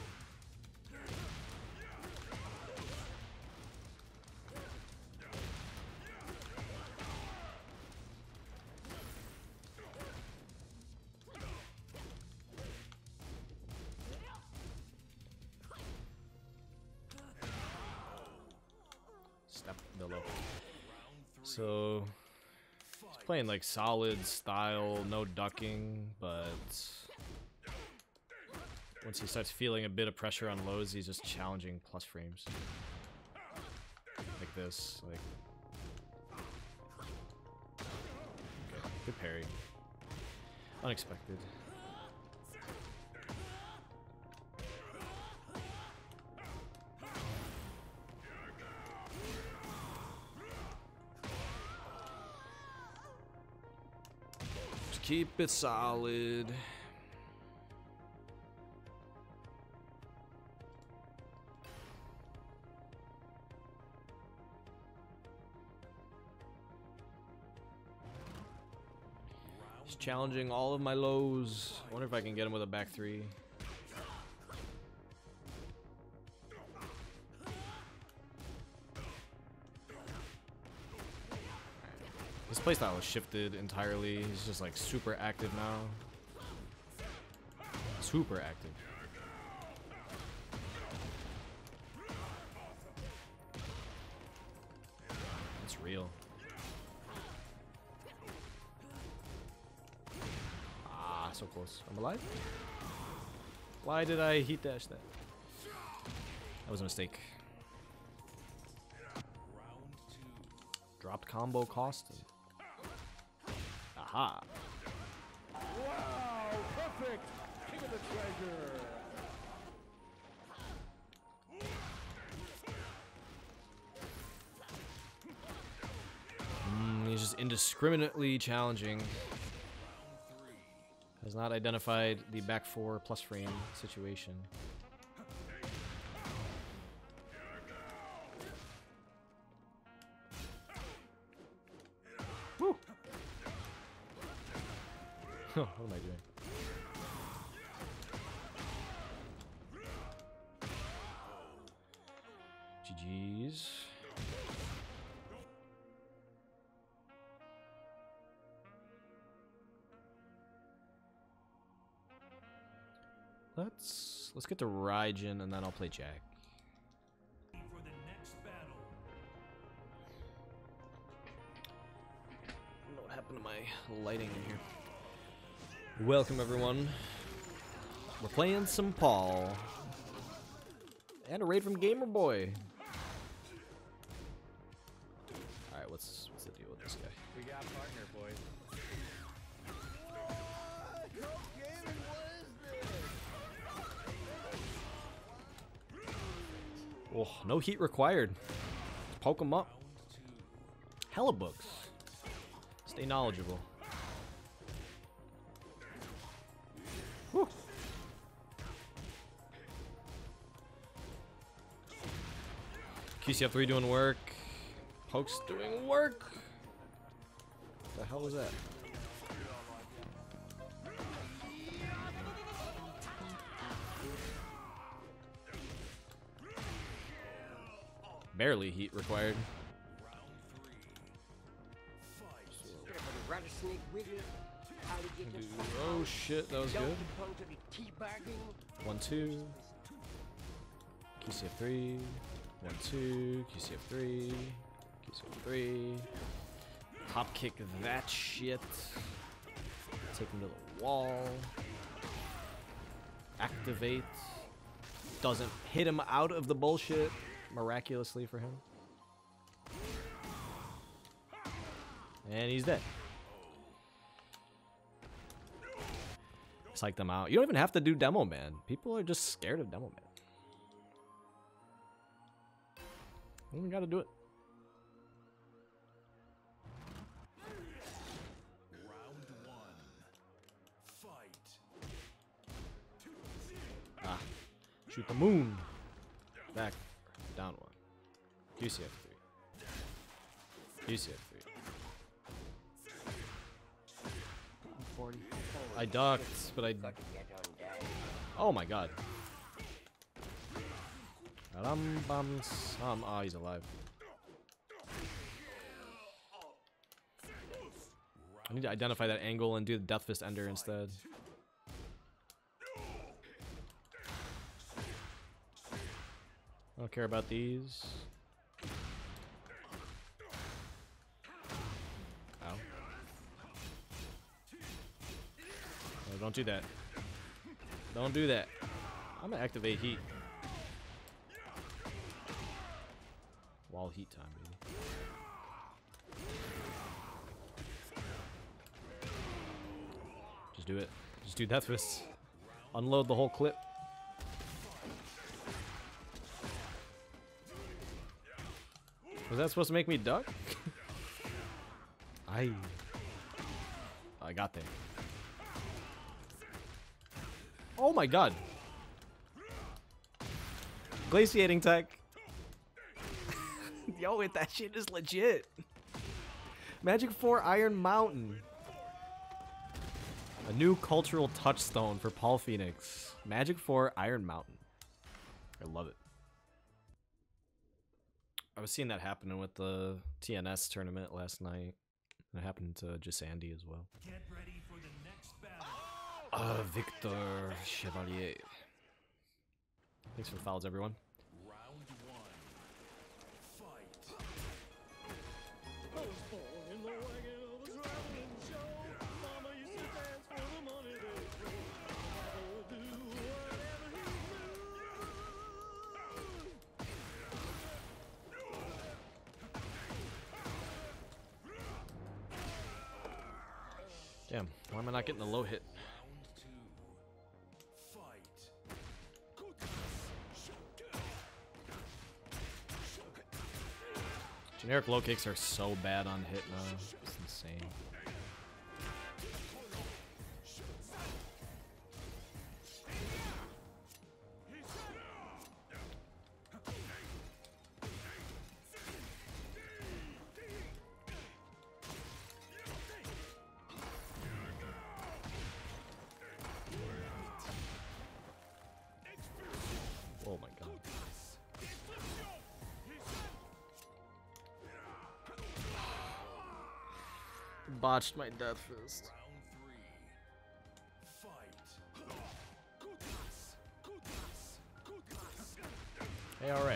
Step below. So he's playing like solid style, no ducking, but once he starts feeling a bit of pressure on lows, he's just challenging plus frames. Like this, like okay, good parry. Unexpected. Keep it solid. He's challenging all of my lows. I wonder if I can get him with a back three. His playstyle has shifted entirely. He's just like super active now. Super active. It's real. Ah, so so close. I'm alive? Why did I heat dash that? That was a mistake. Dropped combo cost. Aha. Wow, perfect! King of the treasure! Mm, he's just indiscriminately challenging. Has not identified the back four plus frame situation. Woo! What am I doing? G G's. Let's let's get to Raijin and then I'll play Jack. For the next battle. I don't know what happened to my lighting in here. Welcome everyone. We're playing some Paul. And a raid from Gamer Boy. Alright, what's what's the deal with this guy? We got partner, boys. Oh, no heat required. Poke him up. Hella books. Stay knowledgeable. Whew. Q C F three doing work. Poke's doing work. What the hell was that? Barely heat required. Rattlesnake wiggle, alligator Oh shit, that was good. donkey kong to the teabagging. One, two. Q C F three. One, two. Q C F three. Q C F three. Hop kick that shit. Take him to the wall. Activate. Doesn't hit him out of the bullshit. Miraculously for him. And he's dead. Psych them out. You don't even have to do Demo Man. People are just scared of Demo Man. You don't gotta do it. Round one. Fight. Ah. Shoot the moon. Back. Down one. Q C F three. Q C F three. forty. I ducked, but I... Got to get on down. Oh my god. Ram bam sam. Ah, he's alive. I need to identify that angle and do the Death Fist Ender instead. I don't care about these. Ow. No, don't do that. Don't do that. I'm gonna activate heat. Wall heat time, baby. Just do it. Just do Death Fists. Unload the whole clip. Was that supposed to make me duck? I I got there. Oh my god. Glaciating tech. Yo, it, that shit is legit. Magic four Iron Mountain. A new cultural touchstone for Paul Phoenix. Magic four Iron Mountain. I love it. I was seeing that happening with the T N S tournament last night. And it happened to Gisandi as well. Get ready for the next battle. Uh, Victor Chevalier. Thanks for the follows, everyone. Round one. Fight. I was born in the wagon of a traveling show. Mama used to dance for the money they Damn, why am I not getting the low hit? Generic low kicks are so bad on hit now. It's insane. Oh my god. Botched my death fist. Hey, alright.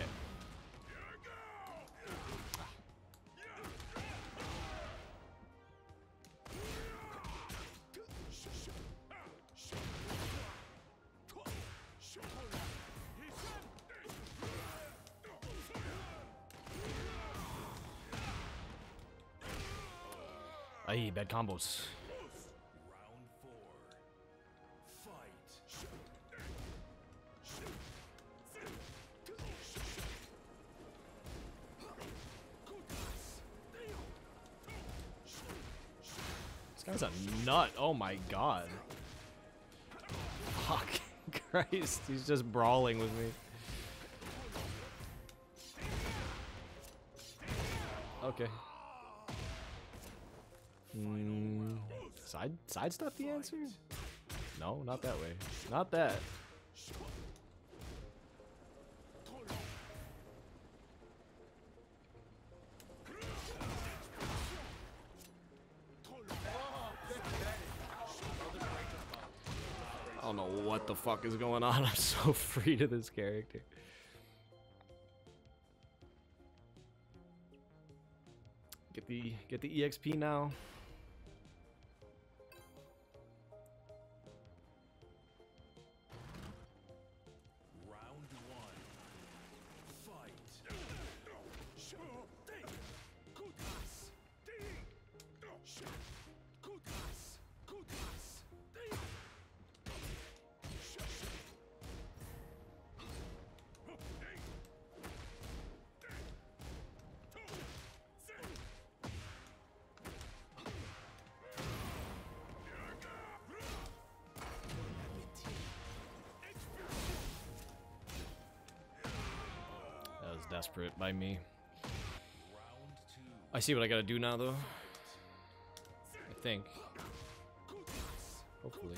Aye, bad combos. This guy's a nut. Oh my god. Fuck. Christ, he's just brawling with me. Okay. Mm, side sidestep the answer? No, not that way. Not that. I don't know what the fuck is going on. I'm so free to this character. Get the get the E X P now. Desperate by me. I see what I gotta do now, though. I think. Hopefully.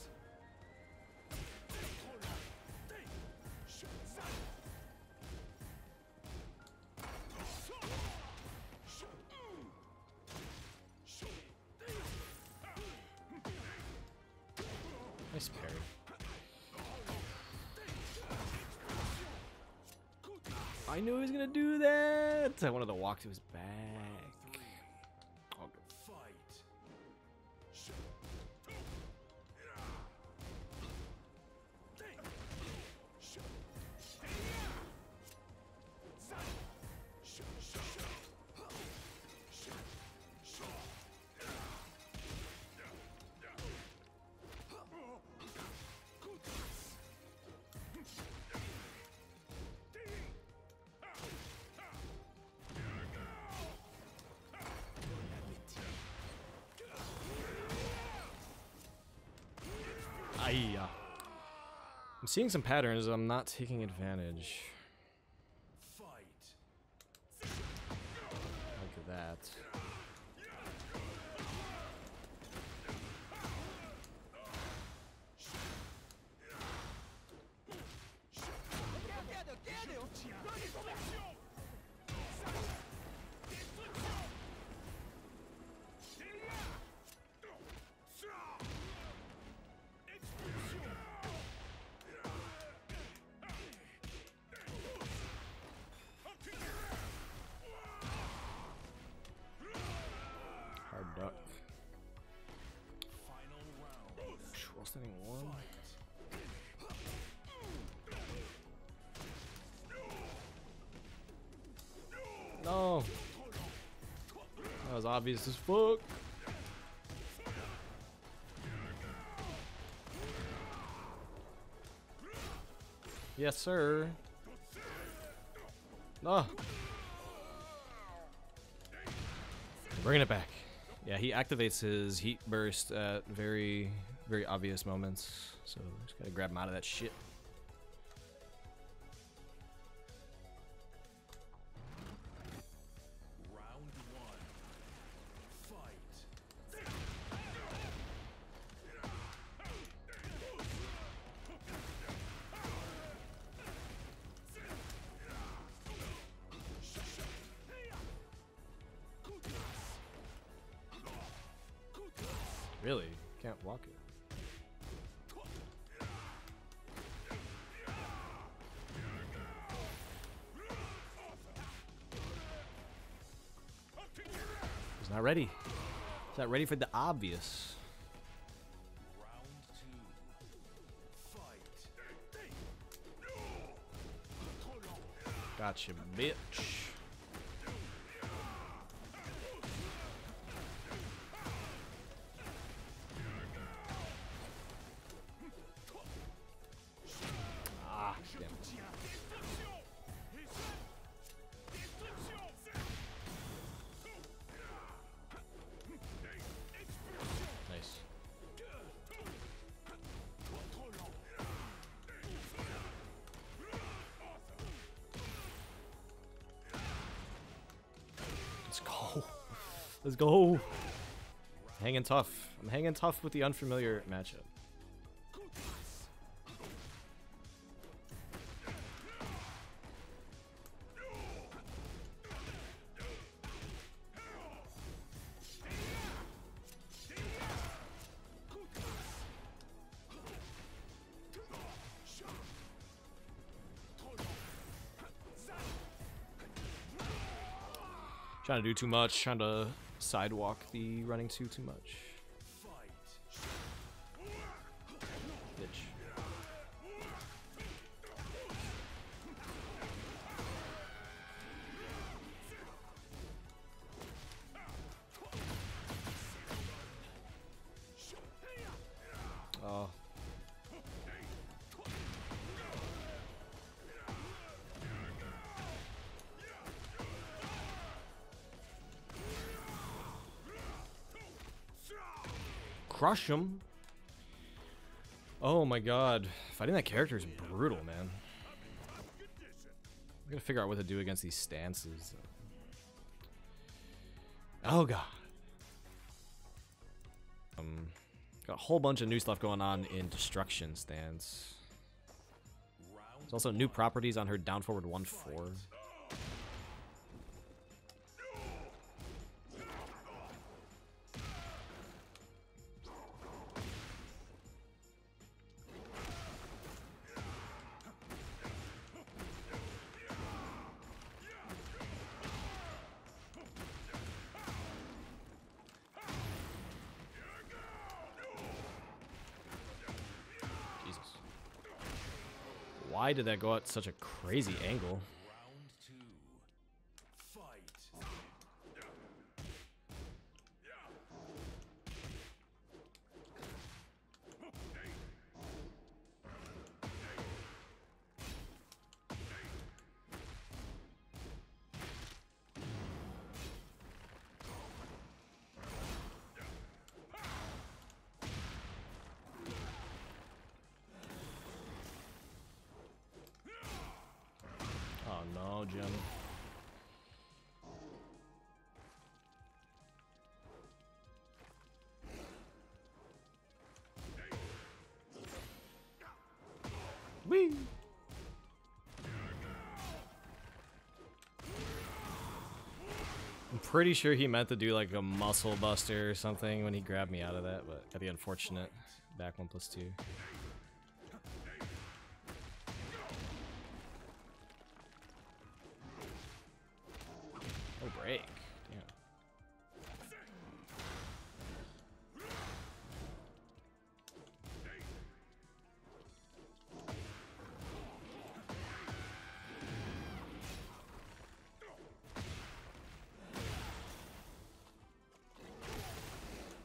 Nice parry. I knew he was gonna do that. I wanted to walk to his back. Oh, Aye. I'm seeing some patterns I'm not taking advantage. Look at that. Duck. Trusting one. No. That was obvious as fuck. Yes, sir. Oh. Bringing it back. Yeah, he activates his heat burst at very, very obvious moments. So just gotta grab him out of that shit. Round one. Fight. Really? Can't walk it. He's not ready. He's not ready for the obvious. Round two. Fight. Gotcha, bitch. Ah, damn it. Nice. Let's go. Let's go. Hanging tough. I'm hanging tough with the unfamiliar matchup. Trying to do too much, trying to sidewalk the running two too much. Bitch. Oh. Crush him. Oh my god. Fighting that character is brutal, man. I'm gonna figure out what to do against these stances. Oh god. Um, got a whole bunch of new stuff going on in Destruction stance. There's also new properties on her down forward one four. Why did that go at such a crazy angle? Round two. Fight. Oh no, Jim. Whee! I'm pretty sure he meant to do like a muscle buster or something when he grabbed me out of that, but got the unfortunate back one plus two. Oh, break. Damn.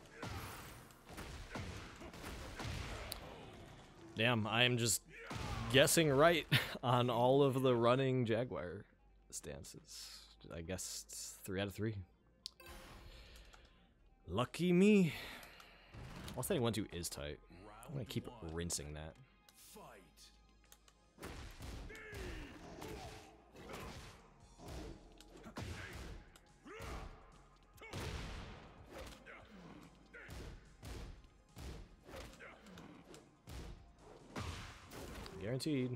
Damn, I am just guessing right on all of the running Jaguar stances. I guess it's three out of three. Lucky me. I'll say one two is tight. I'm gonna keep rinsing that. Guaranteed.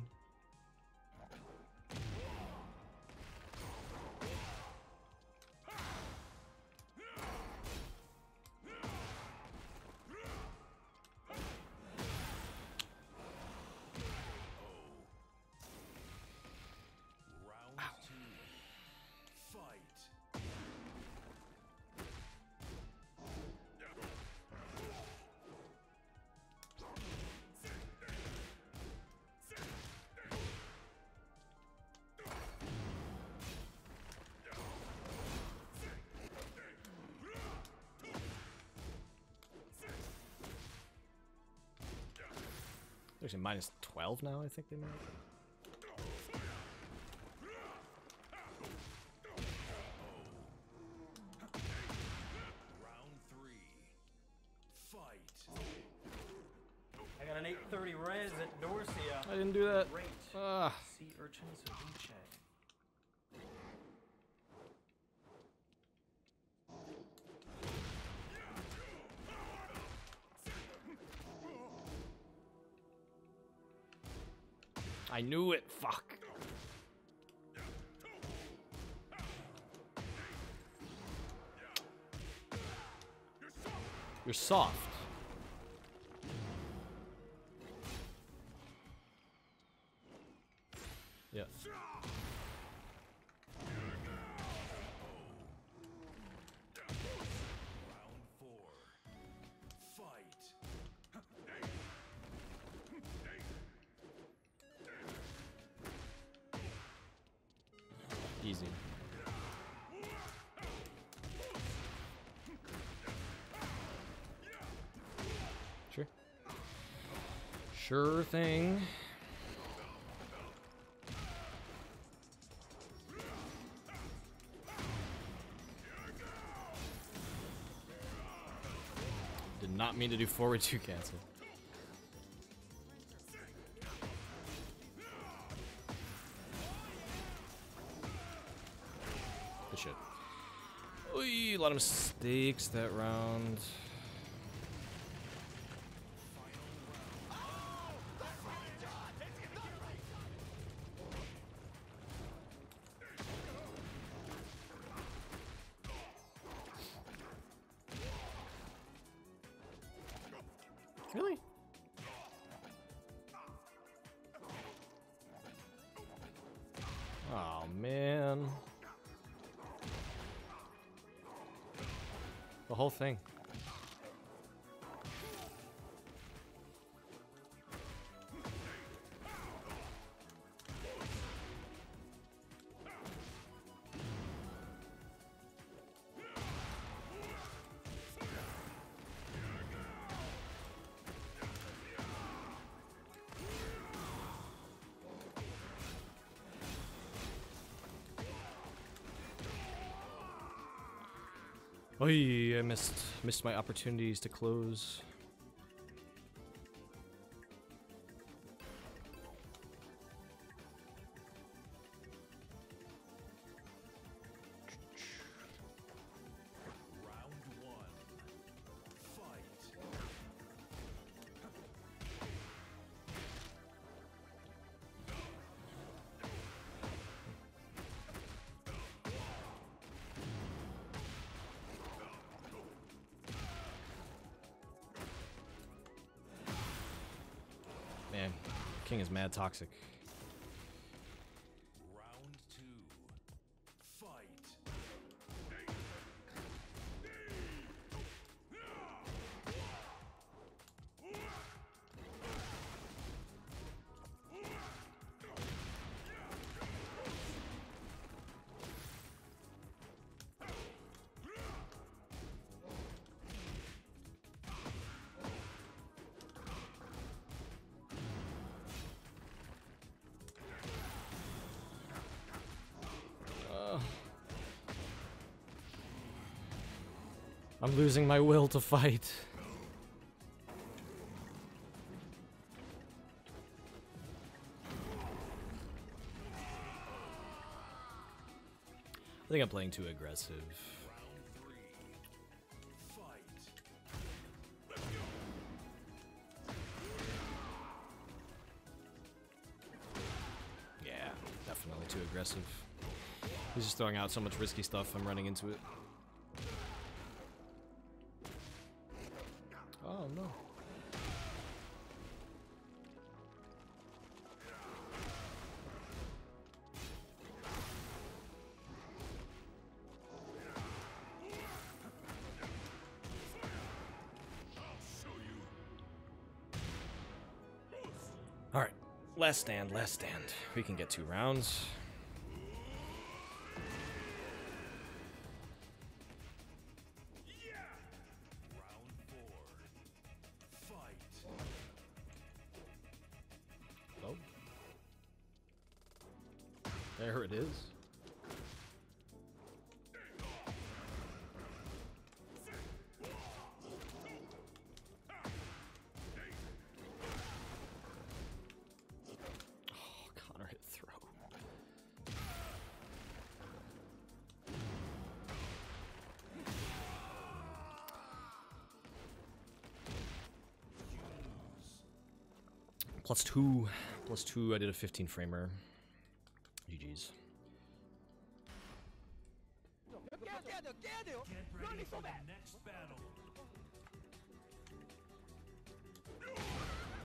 Actually, minus twelve now, I think they made. Round three. Fight. I got an eight thirty res at Dorsia. I didn't do that. Great. Ah. Sea urchin ceviche. I knew it. Fuck. You're soft. Yeah. Round four. Fight. Easy. Sure. Sure thing. Did not mean to do forward two cancel. Good shit. Oy, a lot of mistakes that round. Really? Oh man. The whole thing. Oy, I missed missed my opportunities to close. Round one. Fight. Man, King is mad toxic. Round two. Fight. I'm losing my will to fight. I think I'm playing too aggressive. Yeah, definitely too aggressive. He's just throwing out so much risky stuff, I'm running into it. Oh no. Alright, last stand, last stand. We can get two rounds. Oh. There it is. Connor hit throw. Plus two. Plus two, I did a fifteen framer. G G's. Get ready for the next battle.